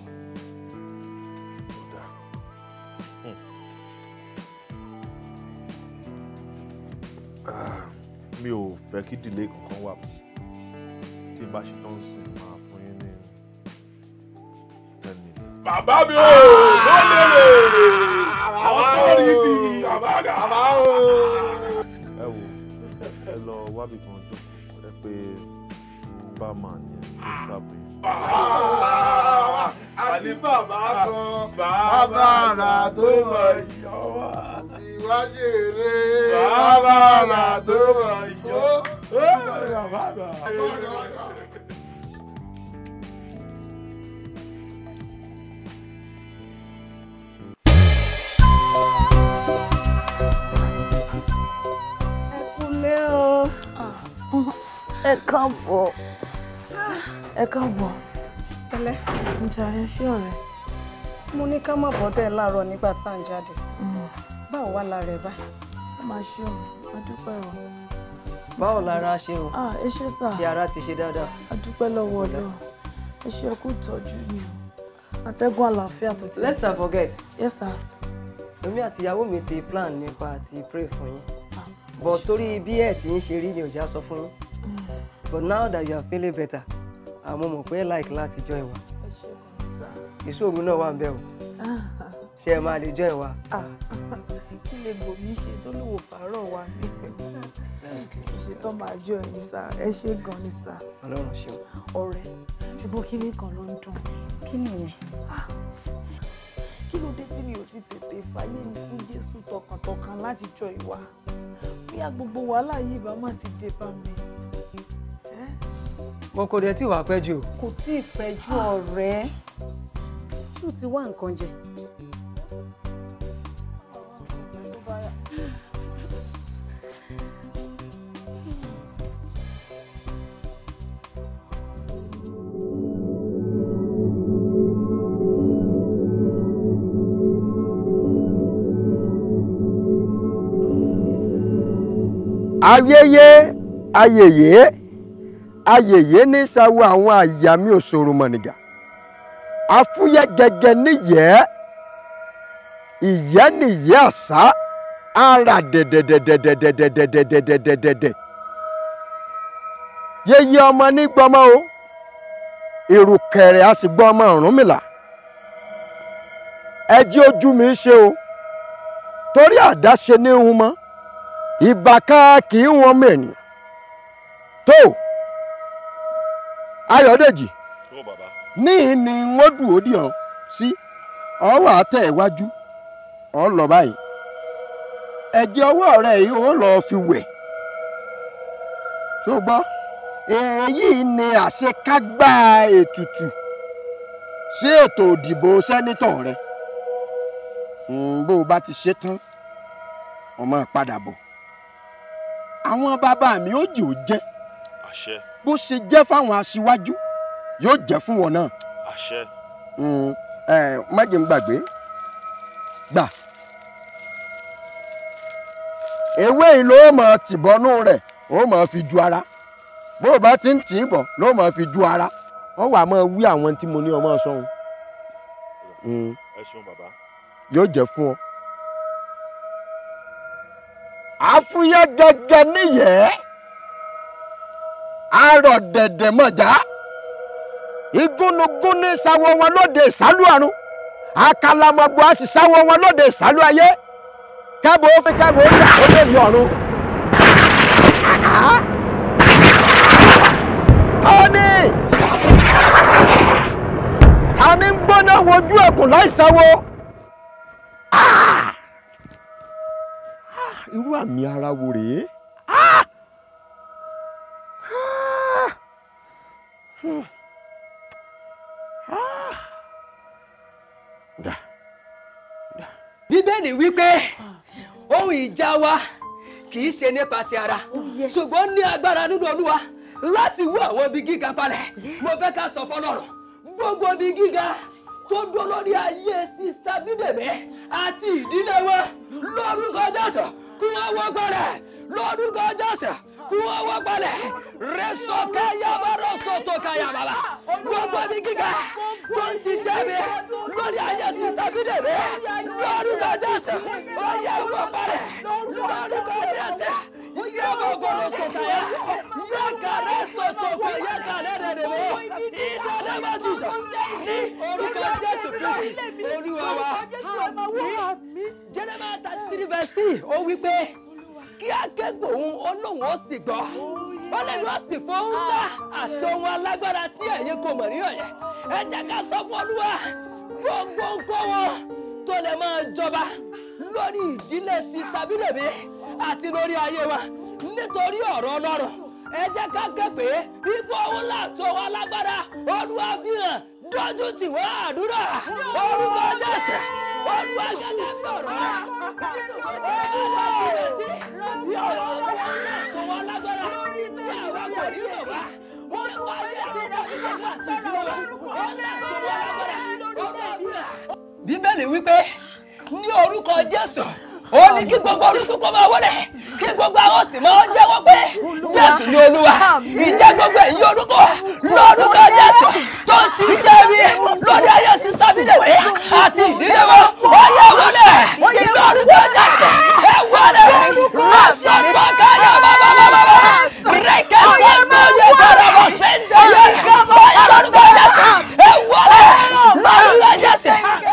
mi ò fẹ́ kí delay kankan wà tí n bá ṣe tán sí máa fún yín ní 10 million. bàbá mi ò ló lérè àwọn tó rí ti bàbá o. ẹ wo ẹ lọ wábì kan jókòó ẹ pé barman yẹn ló sábẹ. àní bàbá kan bàbá àrà tó mọ̀ yọ̀ wá ìwájú èrè bàbá àrà tó mọ̀ yọ̀ Kúnlé o. Ẹ káàbọ̀. Ẹ káàbọ̀. Tẹ́lẹ̀. Ǹjẹ́ ayé ṣé ọ̀rẹ́? Mo ní ká má bọ́ tẹ́ láàárọ̀ nígbà tá à ń jáde. Báwo wá lára ẹ báyìí? Ẹ máa ṣe o, a dúpẹ́ o. Báwo lára ṣe o? Ẹ ṣé sà. Ṣé ara ti ṣe dáadáa? A dúpẹ́ lọ́wọ́ Ọlọ́run. Ẹ ṣé kú ìtọ́jú mi o. Atẹ́gùn àlàáfíà tó ti. Let's not forget. Yes sir. Èmi àti ìyàwó mi ti plan nípa àti pray fún yín. But torí bí ẹ̀ tí ń ṣe rí ni ò já sọ fún yín. But now that you are feeling better, àmọ́ mọ̀ pé like láti join wa. Ìṣòro náà wà ń bẹ̀ o. Ṣé ẹ máa lè join wa? Kí lè gbò mí ṣe tó lówó fàárọ̀ wa ní ìṣètò máa jọ ẹ̀yìn sá. Ẹ ṣé gan ni sá. Ọlọ́run ṣeun. Ọ̀rẹ́, ṣùgbọ́n kíní kan ló ń dùn. Kí nìyẹn? Kí ló dé tí mi ò ti tètè fàyè mi fún Jésù tọkàntọkàn láti jọ ìwà? Bóyá gbogbo wàhálà yìí bá má ti dé bá mi. Mo kò dẹ̀ tí wàá pẹ́ jù. Kò tí ì pẹ́ jù ọ̀rẹ́. Ṣé o ti wá nǹkan jẹ? ayẹyẹ ayẹyẹ ayẹyẹ ní sáwọ àwọn àyàmí òṣòro mọ̀nìgà afúyẹ́ gẹ́gẹ́ níyẹ́ ìyẹ́ níyẹ́ àṣà ara dẹ̀dẹ̀dẹ̀dẹ̀dẹ̀dẹ̀dẹ̀dẹ̀dẹ̀dẹ̀dẹ̀ yẹyẹ ọmọ ní gbọmọ o ìrùkẹ̀rẹ̀ a sì gbọ́ ọmọ Ọ̀rúnmìlà ẹ jẹ́ ojú mi ṣe o torí àdáṣe ní ihun mọ́ ìbàká kì í wọn mẹ́rin tó Ayọ̀dèjì níhìn ni wọ́n dùn ó dì ọ́ sí ọwọ́ àtẹ̀ iwájú ọ lọ báyìí ẹ̀jẹ̀ ọwọ́ rẹ̀ yìí ó lọ́ọ́ fi wẹ̀ tó gbọ́ èyí ni àṣekágbá ètùtù sí ètò òdìbò sẹ́nítọ̀ rẹ̀ bó o bá ti ṣe tán ọmọ padà bọ̀ àwọn bàbá mi ó jì ó jẹ́ àṣẹ bó ṣe jẹ́ fáwọn aṣíwájú yóò jẹ́ fún wọn náà àṣẹ májèm gbàgbé gbà ewé yìí ló mọ̀ tìbọnú rẹ̀ ó mọ̀ fi ju ara bó o bá ti ń tì í bọ̀ ló mọ̀ fi ju ara wọ́n wà máa wí àwọn tí mo ní ọmọ sọ́hun ẹ ṣeun bàbá yóò jẹ́ fún ọ. àfúyẹ́ gẹ́gẹ́ níyẹ́ àárọ̀ dẹ̀dẹ̀ mọ̀já igúnnugún ní sáwọ́ wọn lóde ìsálú ọ̀run àkàlàmọ̀gbò á sì sáwọ́ wọn lóde ìsálú ayé kẹ́bù ó fi kẹ́bù ó yà ó lóde ọ̀run. ta ni ń gbóná wojú ẹkùn láìsáwọ́ irú àmì ara wo rèé. Bíbélì wípé ohun ìjà wa kì í ṣe nípa ti ara ṣùgbọ́n ní agbára nínú Olúwa láti wú àwọn ibi gíga palẹ̀. Mo fẹ́ ká sọ fọlọ́run gbogbo ibi gíga tó dó lórí ayé sista Bídèmí àti ìdílé wọn lórúkọ Jésù kí wọ́n wọ́ gbọ́dọ̀ lórúkọ Jésù kí wọ́n wọ́ gbọ́dọ̀ rẹ́sọ̀ káyà bá rọ́sọ̀ tó káyà bàbá gbogbo ibi gíga tó ń ṣiṣẹ́ mi lórí ayé sista Bídèmí lórúkọ Jésù ó yẹ wọ́ gbọ́dọ̀ lórúkọ Jésù yẹ wọ́ gbọ́dọ̀ tó káyà yẹ kàrẹ́ sọ̀tọ̀ kọ yẹ kàrẹ́ dẹ̀dẹ̀ mọ́ ìdálẹ́ bá jùsọ̀ ní orúkọ Jésù Kristi Olúwa wa. Jeremiah 33 verse 3 ó wí pé kí akẹ́gbọ̀n òun Ọlọ́run ó sì gbọ́ ó lè lọ sí fún ńlá àti ohun alágbára tí ẹ̀yin kò mọ̀ rí ọ̀yẹ́ ẹ jẹ́ ká sọ fún Olúwa gbogbo nǹkan wọn tó lè máa jọba lórí ìdílé sista Bídèmí àti lórí ayé wa nítorí ọ̀rọ̀ Ọlọ́run ẹ jẹ́ ká képe ipò ńlá àti ohun alágbára Olúwa fi hàn dójú tì wá àdúrà orúkọ Jésù Olúwa gẹ́gẹ́ bí ọ̀rọ̀ rẹ̀ nínú gbogbo ọ̀rọ̀ sí bí ọ̀rọ̀ tó wọ́n lágbára tí àwọn kò rí ọ̀bá wọ́n wá yẹ síta nígbà tí ìdílé wa wọ́n lè tó wọ́n lágbára ọ̀gá àbúrà. Bíbélì wípé ní orúkọ Jésù ó ní kí gbogbo orúkọ kó máa wọlé kí gbogbo àwọn sì máa jẹ́wọ́ pé Jésù ni Olúwa ìjẹ́ gbogbo èyí orúkọ lórúkọ Jésù tó ń ṣiṣẹ́ rí lórí ayé sista Bídèmí àti ìdílé wọn ó yẹ wọlé lórúkọ Jésù ẹ wọlé rásọ tó káyọ bàbàbàbà rẹkẹ sọgbọ yẹ kọrọ bọ sẹńtẹ yẹ ó yẹ lórúkọ Jésù ẹ wọlé lórúkọ Jésù.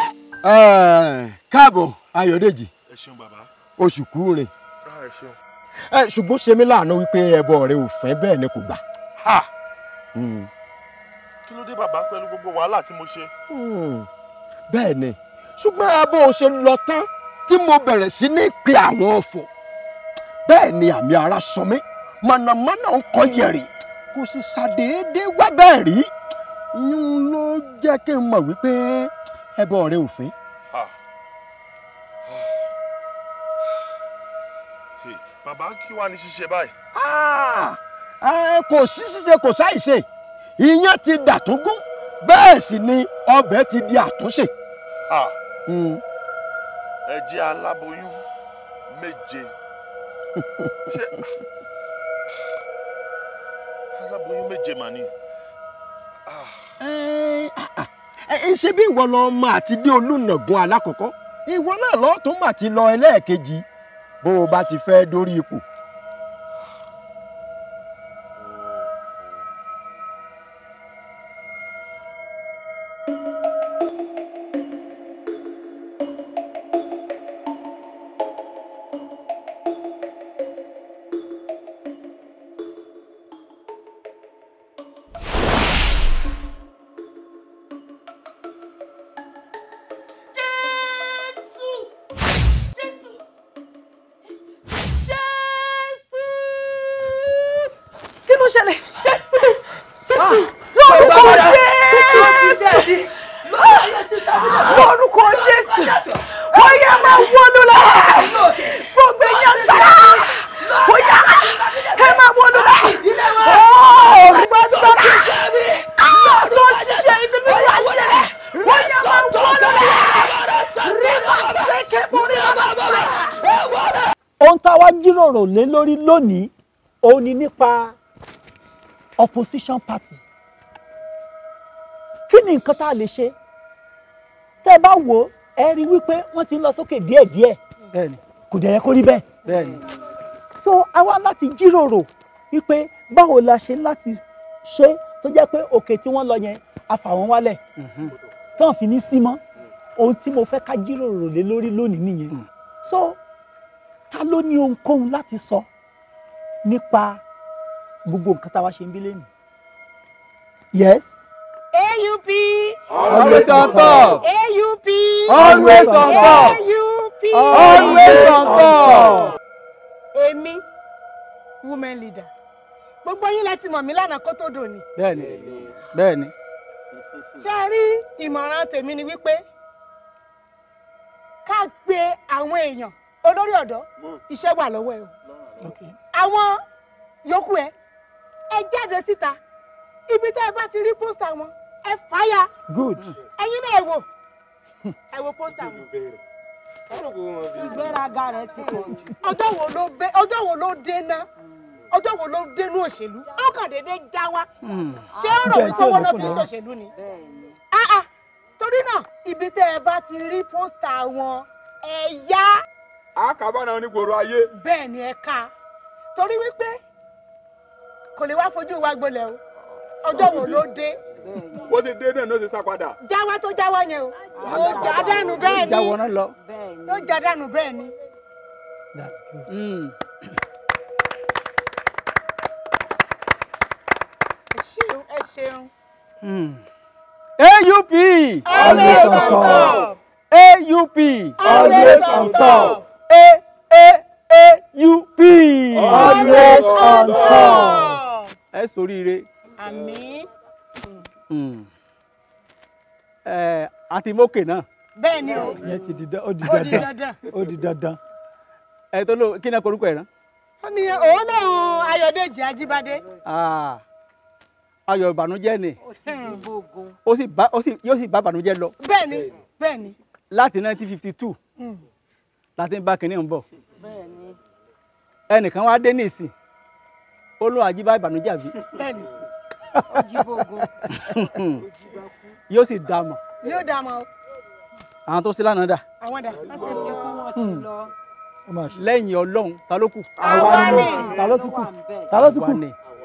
Káàbọ̀ Ayọ̀dèjì oṣù kú rìn ṣùgbọ́n ṣe mí láàánú wípé ẹbọ rẹ ò fẹ́ bẹ́ẹ̀ ni kò gbà. kí ló dé bàbá pẹ̀lú gbogbo wàhálà tí mo ṣe. bẹ́ẹ̀ ni ṣùgbọ́n bó o ṣe lọ tán tí mo bẹ̀rẹ̀ sí ní pe àwọn ọ̀fọ̀ bẹ́ẹ̀ ni àmì ara sọ mí mọ̀nàmọ́ná ń kọ́ yẹ̀rì kò sì ṣàdédé wá bẹ́ẹ̀ rí yún ló jẹ́ kí n mọ̀ wípé ẹbọ rẹ ò fẹ́. bàbá kí wàá ní ṣíṣe báyìí. kò sí ṣíṣe kò sáìṣe iyán ti dàtúngún bẹ́ẹ̀ sì ni ọbẹ̀ ti di àtúnṣe. ẹ jẹ́ aláboyún méje ṣé aláboyún méje mà ní. ṣé bí ìwọ lọ ọmọ àti dé olùnàgún alákọ̀ọ́kọ́ ìwọ náà lọ́ọ́ tó mà ti lọ ẹlẹ́ẹ̀kejì bó o bá ti fẹ́ dórí ipò. lé lórí lónìí òun ni nípa opposition party kí ni nǹkan tá a lè ṣe tẹ́ ẹ bá wò ẹ rí wípé wọ́n ti ń lọ sókè díẹ̀díẹ̀ kò dẹ̀ yẹ kó rí bẹ́ẹ̀ so a wá láti jíròrò wípé báwo la ṣe láti ṣe tó jẹ́ pé òkè tí wọ́n lọ yẹn a fà wọ́n wálẹ̀ tán fi ní sí mọ́ ohun tí mo fẹ́ ká jíròrò lé lórí lónìí nìyẹn so ta ló ní ohunkóhun láti sọ nípa gbogbo nǹkan tá a wá ṣe ń bí lẹ́nu. Yes. AUP. Always on top. AUP. Always on top. AUP. Always on top. Èmi women leader. Gbogbo yín lẹ ti mọ̀ mí lánàá kó tó dòní. Bẹ́ẹ̀ni. Bẹ́ẹ̀ni. Ṣé ẹ rí ìmọ̀ràn tèmi ni wípé ká gbé àwọn èèyàn olórí ọ̀dọ́ iṣẹ́ wà lọ́wọ́ ẹ o. Àwọn yòókù ẹ jáde síta ibi tẹ́ ẹ bá ti rí pósítà wọn ẹ fàyà. Good. Ẹ̀yin náà ẹ wò pósítà wọn. ìgbéraga rẹ ti pọ̀ jù. ọjọ́ wo ló dé ná ọjọ́ wo ló dénú òṣèlú ó kàn déédéé já wa ṣé ó rò wípé wọn náà fi ń ṣòṣèlú ni. torí náà ibi tẹ́ ẹ bá ti rí pósítà wọn ẹ yá. àkàbọ̀nà onígboro ayé. bẹ́ẹ̀ ni ẹ ká torí wípé kò lè wá fojú wa gbolẹ̀ o ọjọ́ wo ló dé. bó ti dé náà ló ti sá padà. jáwá tó jáwá yẹn o ó já dànù bẹ́ẹ̀ ni jáwọ́ náà lọ. ó já dànù bẹ́ẹ̀ ni. That's good. ẹ ṣeun. AUP. Always on top. AUP. Always on top. AUP. Always on top. Ẹ ṣoríire. Àmín. Àti mókè náà. Bẹ́ẹ̀ ni o. Ìyẹn ti di dandan. Ó di dandan. Ẹ tó ló kí ni korúkọ ẹ̀ rán? Ó ní òun náà Ayọ̀dèjì Ajíbádé. Ayọ̀ ìbànújẹ́ ni. Yóò sì bá ìbànújẹ́ lọ. Bẹ́ẹ̀ni, bẹ́ẹ̀ni. Láti 1952 láti bá kìnìún ń bọ̀. Ẹnìkan wá dé ní ìsìn. Ó lóun àjíbá ìbànújẹ́ àbí. Bẹ́ẹ̀ni. Yóò sì dá mọ̀. Yóò dá mọ̀. Àwọn tó sí lánàá dà. Àwọn dà. Wọ́n ti kú wọ́n ti lọ. Lẹ́yìn Ọlọ́run ta ló kù? Àwa ni. Ta ló sì kù? Ta ló sì kù?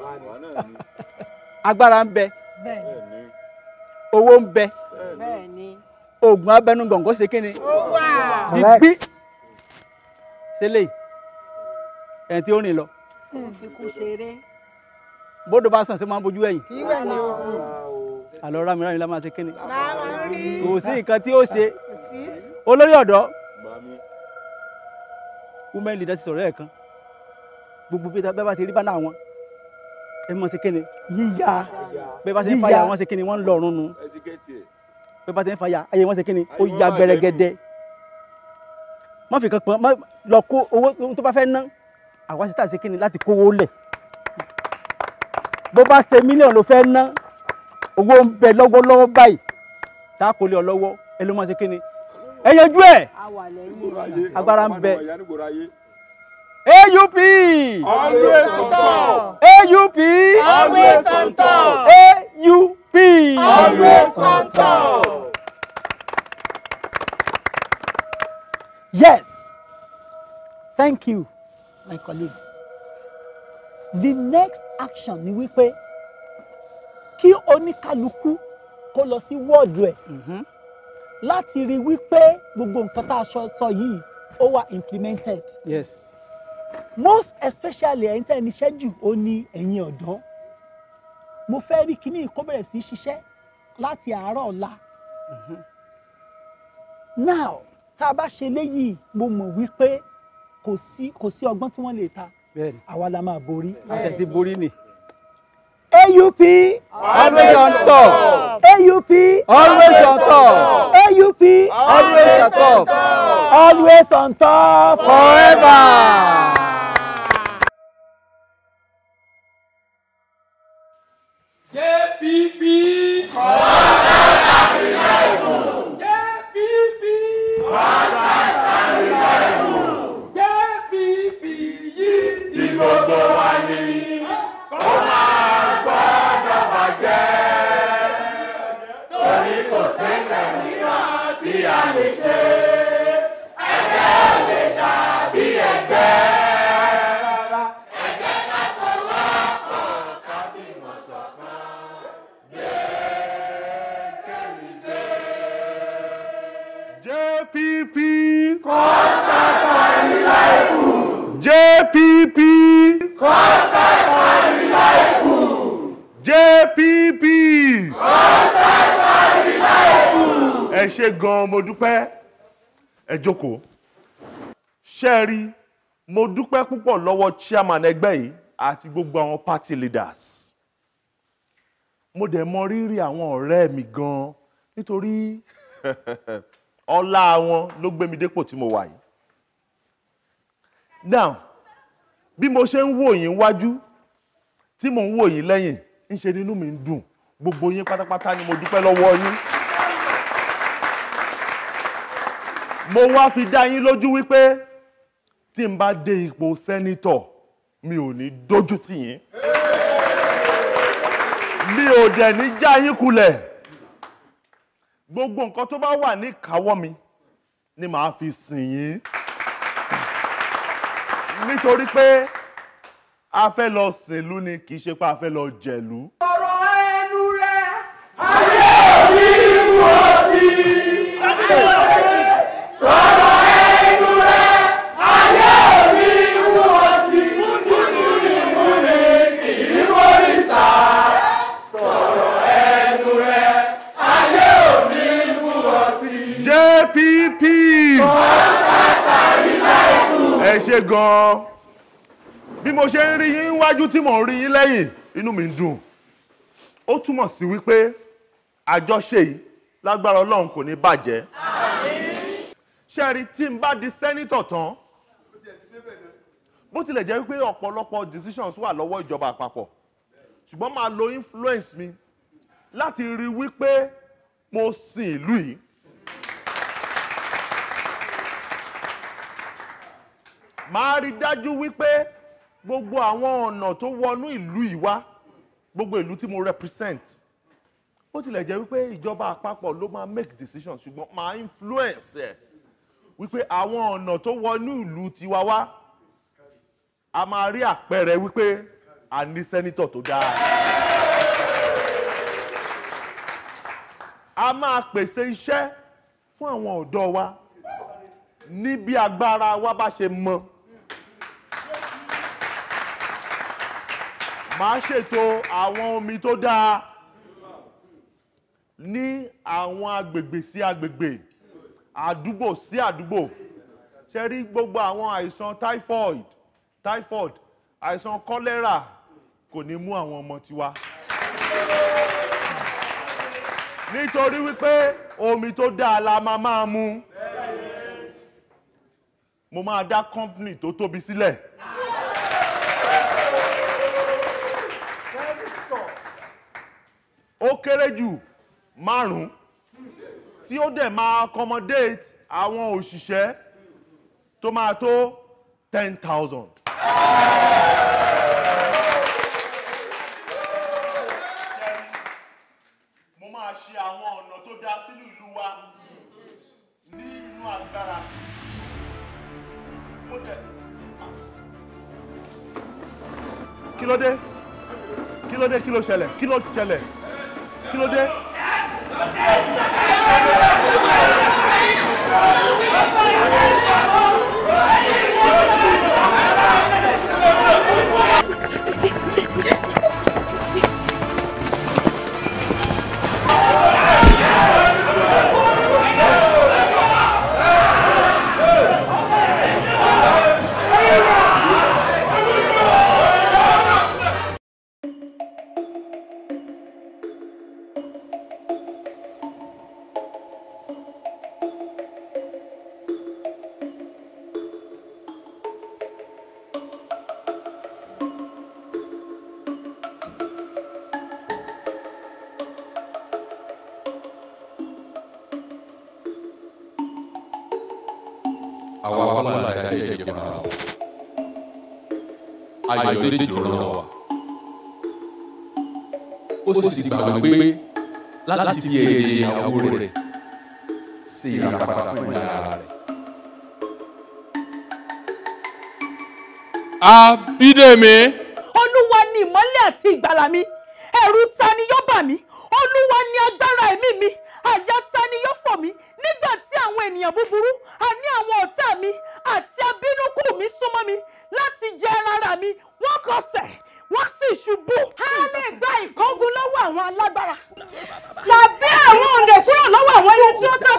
Agbára ń bẹ. Bẹ́ẹ̀ni. Owó ń bẹ. Bẹ́ẹ̀ni. Oògùn abẹnú gọ̀ǹgọ̀ ṣe kí ni? Ó wà. Digbí. Ṣẹlẹ̀ ẹ̀ tí ó rìn lọ. Fi kú ṣeré. Bódò bá sàn sí máa ń bojú ẹ̀yìn. Ìwẹ̀ ni o. Àlọ́ rámìrámì la máa ṣe kí ni? Láwa rí. Kò sí nǹkan tí ó ṣe. Olórí ọ̀dọ́. Women leader ti sọ̀rọ̀ ẹ̀ kan. Gbogbo bí bá ti rí bá náà wọn. Ẹ mọ̀ sí kí ni? Yíyá. Bẹ́ẹ̀ bá ti ń fàyà wọ́n ṣe kí ni? Wọ́n ń lọ ọ̀run nu. Bẹ́ẹ̀ bá ti ń fàyà ayé wọ́n ṣe kí ni? Ó ya gbẹrẹgẹdẹ. Má fi kan pọ̀ má lọ kó owó tó bá fẹ́ ná. Àwa sì tà sí kí ni láti kówó lẹ̀. Bó bá ṣe mílíọ̀nù ló fẹ́ ná. Owó ń bẹ lọ́wọ́lọ́wọ́ báyìí. Tá a kò lè ọ lọ́wọ́ ẹ ló máa ṣe kí ni? Ẹ yanjú ẹ̀. Agbára ń bẹ. AUP. Always on top. AUP. Always on top. AUP. Always on top. Yes. Thank you, my colleagues. The next action ni wípé kí oníkálukú kó lọ sí wọ́ọ̀dù ẹ̀ láti rí wípé gbogbo nǹkan tá a sọ yìí ó wà implemented. Yes. Most especially ẹ̀yin tẹ́ ẹni ṣẹ́jú ó ní ẹ̀yin ọ̀dọ́. Mo fẹ́ rí kíní kó bẹ̀rẹ̀ sí ṣiṣẹ́ láti àárọ̀ ọ̀la. Now tá a bá ṣe léyìí mo mọ̀ wípé kò sí ọgbọ́n tí wọ́n lè ta. Àwa la máa borí. Àtẹ̀tí borí ni. AUP. Always on top. AUP. Always on top. AUP. Always on top. Always on top. Forever. JPP. JPP yìí tí gbogbo wa ní kó máa gbọ́dọ̀ bàjẹ́ torí kò sẹ́kẹ̀ mìíràn tí a lè ṣe ẹgbẹ́ lè dàbí ẹgbẹ́. Ẹ jẹ́ ká sọ̀rọ̀ pọ̀ ẹ ṣé gan mo dúpẹ́ ẹ jókòó ṣé rí mo dúpẹ́ púpọ̀ lọ́wọ́ chairman ẹgbẹ́ yìí àti gbogbo àwọn party leaders mo dẹ̀ mọ rírì àwọn ọ̀rẹ́ mi gan nítorí ọlá wọn ló gbé mi dépò tí mo wà yìí now bí mo ṣe ń wò yín wájú tí mò ń wò yín lẹ́yìn ńṣe nínú mi ń dùn gbogbo yín pátápátá ni mo dúpẹ́ lọ́wọ́ yín mo wá fi dá yín lójú wípé tí n bá dé ipò sẹ́nítọ̀ mi ò ní dójú tì yín mi ò dẹ̀ ní já yín kulẹ̀ gbogbo nǹkan tó bá wà ní ìkáwọ́ mi ni màá fi sìn yín nítorí pé a fẹ́ lọ sìnlú ni kì í ṣe pé a fẹ́ lọ jẹ̀lú. ọ̀rọ̀ ẹnu rẹ̀ ayé òní mú ọtí. sọ̀rọ̀ ẹnu rẹ̀ ayé òní mú ọtí. múnimúni kì í mórí sá. sọ̀rọ̀ ẹnu rẹ̀ ayé òní mú ọtí. JPP ẹ ṣé gan-an bí mo ṣe ń rí yín wájú tí mò ń rí yín lẹ́yìn inú mi ń dùn ó túmọ̀ sí wípé àjọṣe yìí lágbára Ọlọ́run kò ní bàjẹ́ ṣé rí tí n bá di sẹ́nítọ̀ tán bó tilẹ̀ jẹ́ wípé ọ̀pọ̀lọpọ̀ decisions wà lọ́wọ́ ìjọba àpapọ̀ ṣùgbọ́n máa lo influence mi láti rí wípé mo sin ìlú yìí máa rí dájú wípé gbogbo àwọn ọ̀nà tó wọnú ìlú yìí wá gbogbo ìlú tí mo represent ó tilẹ̀ jẹ́ wípé ìjọba àpapọ̀ ló máa make decisions ṣùgbọ́n máa influence ẹ̀ wípé àwọn ọ̀nà tó wọnú ìlú tiwa wá a máa rí àpẹẹrẹ wípé a ní sẹ́nítọ̀ tó dáa a máa pèsè iṣẹ́ fún àwọn ọ̀dọ́ wa ní bí agbára wa bá ṣe mọ. Màá ṣètò àwọn omi tó dáa ní àwọn agbègbè sí agbègbè, àdúgbò sí àdúgbò. Ṣé rí gbogbo àwọn àìsàn typhoid, àìsàn cholera kò ní mú àwọn ọmọ tiwa. Nítorí wípé omi tó dáa la máa mú. Mo máa dá company tó tóbi sílẹ̀. Ó kéré jù 5 tí ó dẹ̀ máa accommodate àwọn òṣìṣẹ́ tó máa tó 10,000. Mo máa ṣe àwọn ọ̀nà tó dá sínú ìlú wa ní inú agbára. Kí ló dé? Kí ló dé? Kí ló ṣẹlẹ̀? Kí ló ṣẹlẹ̀? Kí ló dé? àwa kọ́lá la ṣe ìjọba Ayọ̀dèjì ló rán wa ó sì ti gbàgbé pé láti fi èrè ìyàwó rẹ̀ sí ìràpadà fún ìyá rẹ̀. Abídèmí. Olúwa ni ìmọ́lẹ̀ àti ìgbàlà mi, ẹ̀rù ta ni yóò bà mí? Olúwa ni agbára ẹ̀mí mi, àyà ta ni yóò fò mí? Nígbà tí àwọn ènìyàn búburú, àní àwọn ọ̀tá mi àti abínúkù mi súnmọ́ mi láti jẹ ẹran ara mi, wọ́n kọsẹ̀, wọ́n sì ṣubú. A lè gba ìkángun lọ́wọ́ àwọn alágbára tàbí àwọn òǹdè kúrò lọ́wọ́ àwọn ẹni tí ó tà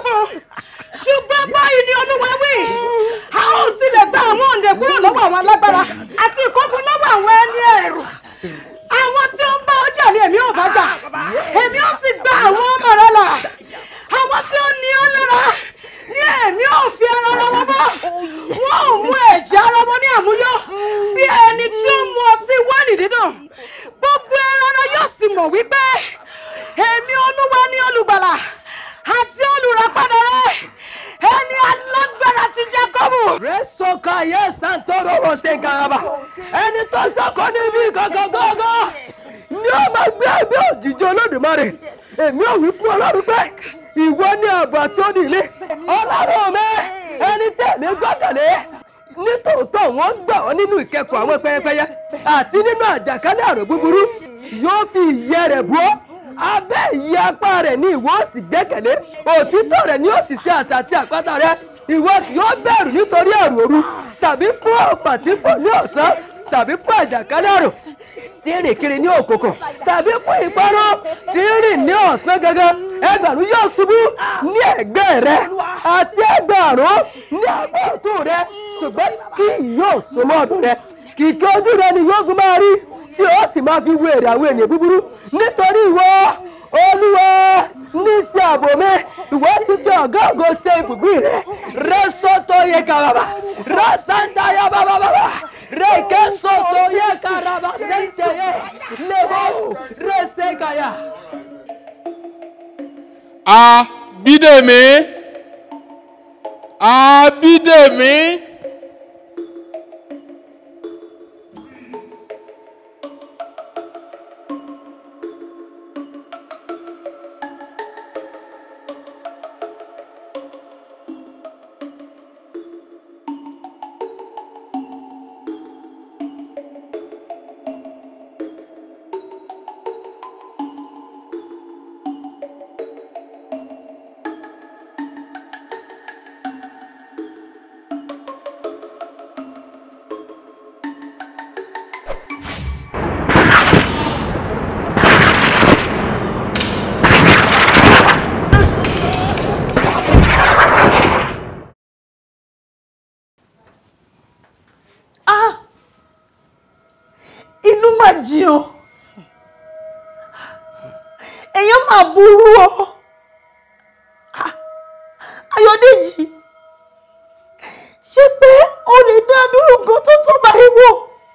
Rẹ́sọ̀kà yẹ Santoro wọ̀ ṣe gàràbà. Ẹni tó jókòó níbi kankan gángan ni ó máa gbé ẹgbẹ́ òjijì Olódùmarè. Èmi ò wí fún Ọlọ́run pé ìwọ ni ààbò àti òdì mi. Ọlọ́run mi ẹni tí èmi gbọ́kànlé. Nítòótọ́ wọ́n gbà wọ́n nínú ìkẹ́kọ̀ọ́ àwọn pẹ́yẹpẹ́yẹ àti nínú àjàkálẹ̀ àrùn búburú. Yóò fi ìyẹ́ rẹ̀ bú ọ́. Abẹ́ ìyẹ́ apá rẹ̀ ni ìwọ ó sì gbẹ́kẹ̀lé. Òtítọ́ rẹ̀ ni ó sì ṣe àṣà àti àpáta rẹ̀. Ìwọ kì yóò bẹ̀rù nítorí ẹ̀rù òru tàbí fún ọ̀pá tí fò ní ọ̀sán tàbí fún àjàkálẹ̀ àrùn tí ń rìn kiri ní òkùnkùn tàbí fún ìparun tí ń rìn ní ọ̀sán gangan. Ẹgbẹ̀rún yóò ṣubú ní ẹ̀gbẹ́ rẹ àti ẹgbẹ̀rún ní apá ọ̀tún rẹ ṣùgbọ́n kì yóò súnmọ́ ọ̀dọ̀ rẹ. Kìkì ojú rẹ ni yóò gún máa rí tí ó sì máa fi wéèrè àwọn ènìyàn búburú nítorí ìwọ Olúwa ní sí ààbò mi. Ìwọ ti fi ọ̀gá ògo ṣe ibùgbé rẹ. Rẹ́sọ̀tò yẹ kàràbà rẹ́sàntà yẹ bàbàbàbà rẹ́kẹ́sọ̀tò yẹ kàràbà sẹ́ńtẹ̀ yẹ lẹ́bọ̀ rẹ́sẹ̀kàyà. Abídèmí. Abídèmí. Jiyàn èèyàn máa burú ọ Ayọ̀dèjì ṣé pé o lè dá dúró nǹkan tó tó báyìí wò.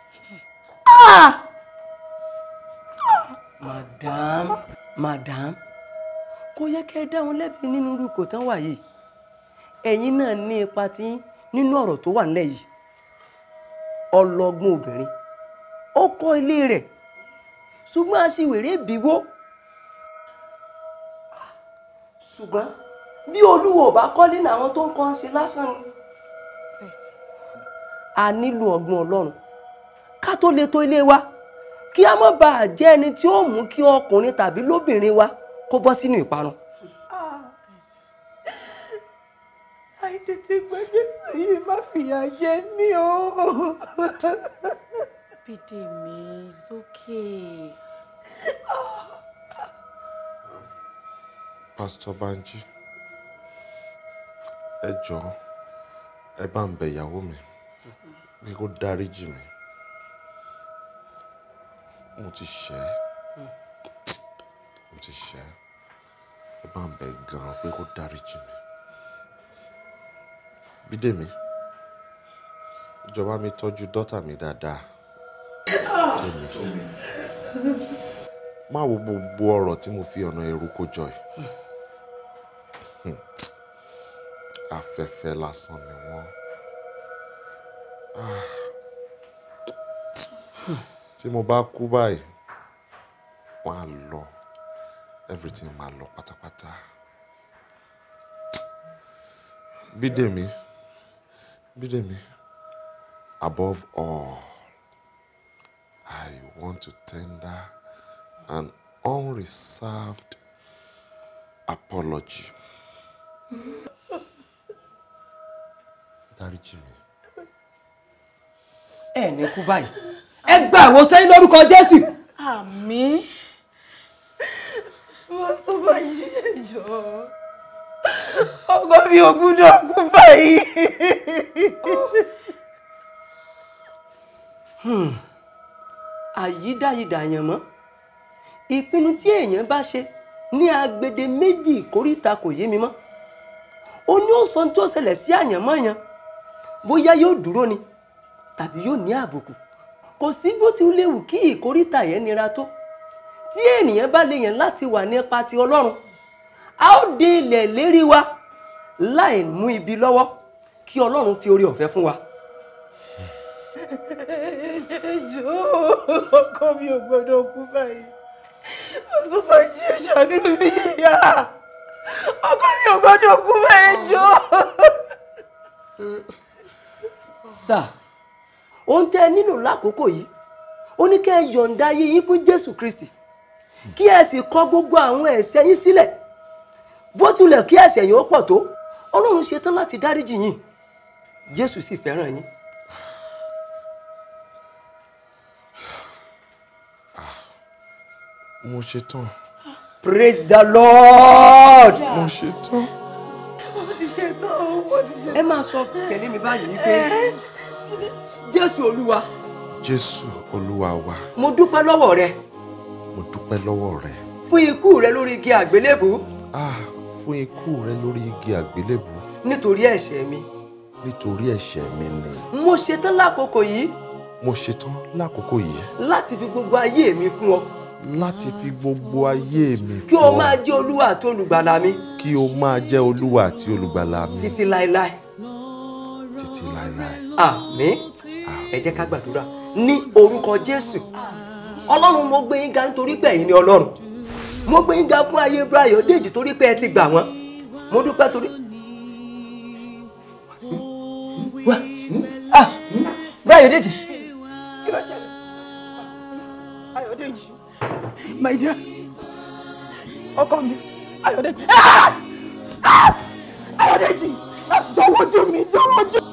Madam kò yẹ kẹ́ ẹ dá wọn lẹ́bi nínú irú kò tán wà yìí. Ẹ̀yin náà ní ipa tí nínú ọ̀rọ̀ tó wà nílẹ̀ yìí. Ọlọ́gbọ́n obìnrin ó kọ́ ilé rẹ̀ ṣùgbọ́n aṣiwèrè bíwó. Ṣùgbọ́n bí Olúwo bá kọ́lé ní àwọn tó ń kọ́ ń ṣe lásán ni. A nílò ọgbọ́n Ọlọ́run ká tó lè tó ilé wa kí a má bàa jẹ́ ẹni tí ó mú kí ọkùnrin tàbí lóbìnrin wa kó bọ́ sínú ìparun. Àìtètè gbọ́ Jésù yìí má fìyà jẹ mí o. Bídèmí, it's okay. Pastor Banji, ẹ jọ̀ọ́ ẹ bá ń bẹ̀ ìyàwó mi pé kó dáríjì mi. Mo ti ṣẹ̀ ẹ bá ń bẹ̀ gan pé kó dáríjì mi. Bídèmí, ìjọba mi tọ́jú dọ́tà mi dáadáa. Má wo gbogbo ọ̀rọ̀ tí mo fi ọ̀nà ẹrú kó jọ yìí. Afẹ́fẹ́ lásán ni wọ́n. Tí mo bá kú báyìí, wọ́n á lọ. Everything máa lọ pátápátá. Bídèmí, above all, I want to tender an unreserved apology. Dáríjì mi. Ẹ ní kú báyìí. Ẹ gba ìwòsàn lórúkọ Jésù. Àmín. Wọ́n tó bá yí ẹjọ́. Ọkọ mi ò gbúdọ̀ kú báyìí. Àyídáyidà àyànmọ́. Ìpinnu tí èèyàn bá ṣe ní agbede méjì ìkóríta kò yé mi mọ́. Ó ní ó sọ tí ó ṣẹlẹ̀ sí àyànmọ́ yẹn. Bóyá yóò dúró ni tàbí yóò ní àbùkù. Kò sí bó ti léwu kí ìkóríta yẹn nira tó. Tí ènìyàn bá lè yàn láti wà nípa ti Ọlọ́run, a ó dé ilẹ̀ lérí wa láì mú ibi lọ́wọ́. kí Ọlọ́run fi oore ọ̀fẹ́ fún wa. Ẹjọ́ ọkọ mi ò gbọ́dọ̀ kú báyìí. Ọkọ máa jí ìṣàánú mi yá. Ọkọ mi ò gbọ́dọ̀ kú báyìí ẹjọ́. Sà, ohun tẹ́ ẹ nílò lákòókò yìí, ó ní kẹ́ ẹ yọ̀ǹda ayé yín fún Jésù Kristi. Kí ẹ sì kọ̀ gbogbo àwọn ẹ̀ṣẹ̀ yín sílẹ̀. Bó tilẹ̀ kí ẹ̀ṣẹ̀ yín ó pọ̀ tó, Ọlọ́run ṣetán láti dáríjì yín. Jésù sì fẹ́ràn yín. Mo ṣetán. Praise the Lord. Mo ṣetán. Ẹ máa sọ tẹ̀lé mi báyìí wípé Jésù Olúwa. Jésù Olúwa wa. Mo dúpẹ́ lọ́wọ́ rẹ. Mo dúpẹ́ lọ́wọ́ rẹ. Fún ikú rẹ lórí igi àgbélébù. Fún ikú rẹ lórí igi àgbélébù. Nítorí ẹ̀ṣẹ̀ mi. Nítorí ẹ̀ṣẹ̀ mi ni. Mo ṣetán lákòókò yìí. Mo ṣetán lákòókò yìí. Láti fi gbogbo ayé mi fún ọ. Láti fi gbogbo ayé mi fún ọ. Kí o máa jẹ́ Olúwa àti olùgbàlà mi. Kí o máa jẹ́ Olúwa àti olùgbàlà mi. Títí láéláé. Títí láéláé. Àmín. Ẹ jẹ́ ká gbàdúrà ní orúkọ Jésù. Ọlọ́run, mo gbé yín ga nítorí pé ẹ̀yin ni Ọlọ́run. Mo gbé yín ga fún ayé Báyọ̀déjì torí pé ẹ ti gbà wọ́n. Mo dúpẹ́ torí. Báyọ̀déjì. Ayọ̀déjì, my dear, ọkọ mi, Ayọ̀déjì, Ayọ̀déjì, jọ̀wọ́ jù mí, jọ̀wọ́ jù.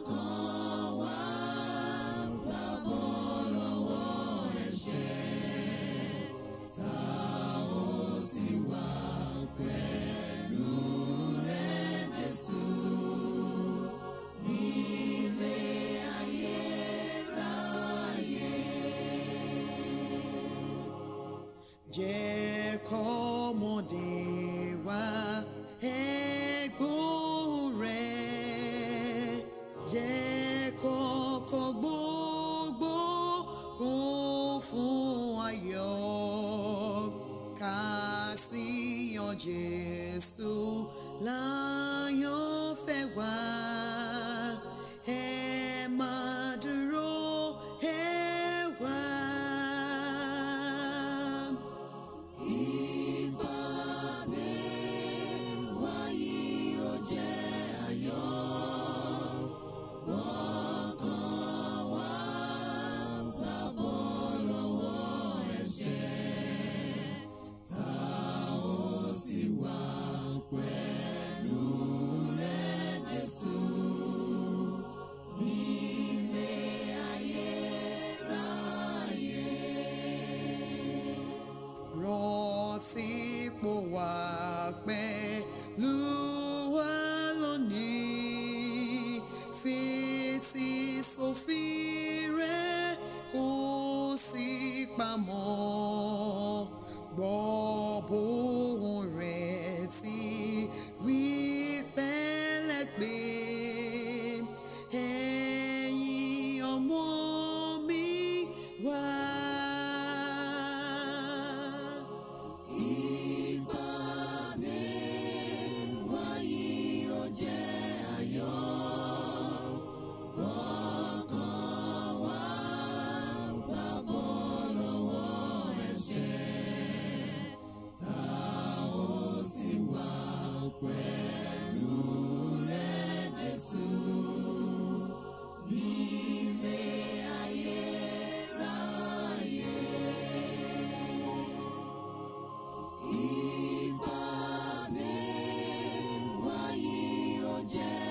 Jẹ́ kọ́mọdé wá ẹ̀gbọ́n rẹ̀, jẹ́ kọ́kọ́ gbogbo kún fún ayọ̀, ká sì yan Jésù láyọ̀ fẹ́ wá, ẹ máa dúró ẹ wá. Rọ́sípò wà pẹ̀lú wa lónìí, fetí sófin rẹ̀ kó sì pamọ́, gbọ́ bóhùn rẹ̀ tí wí pẹ̀lẹ́ pé ẹ̀yin ọmọ mi wá. Jẹ́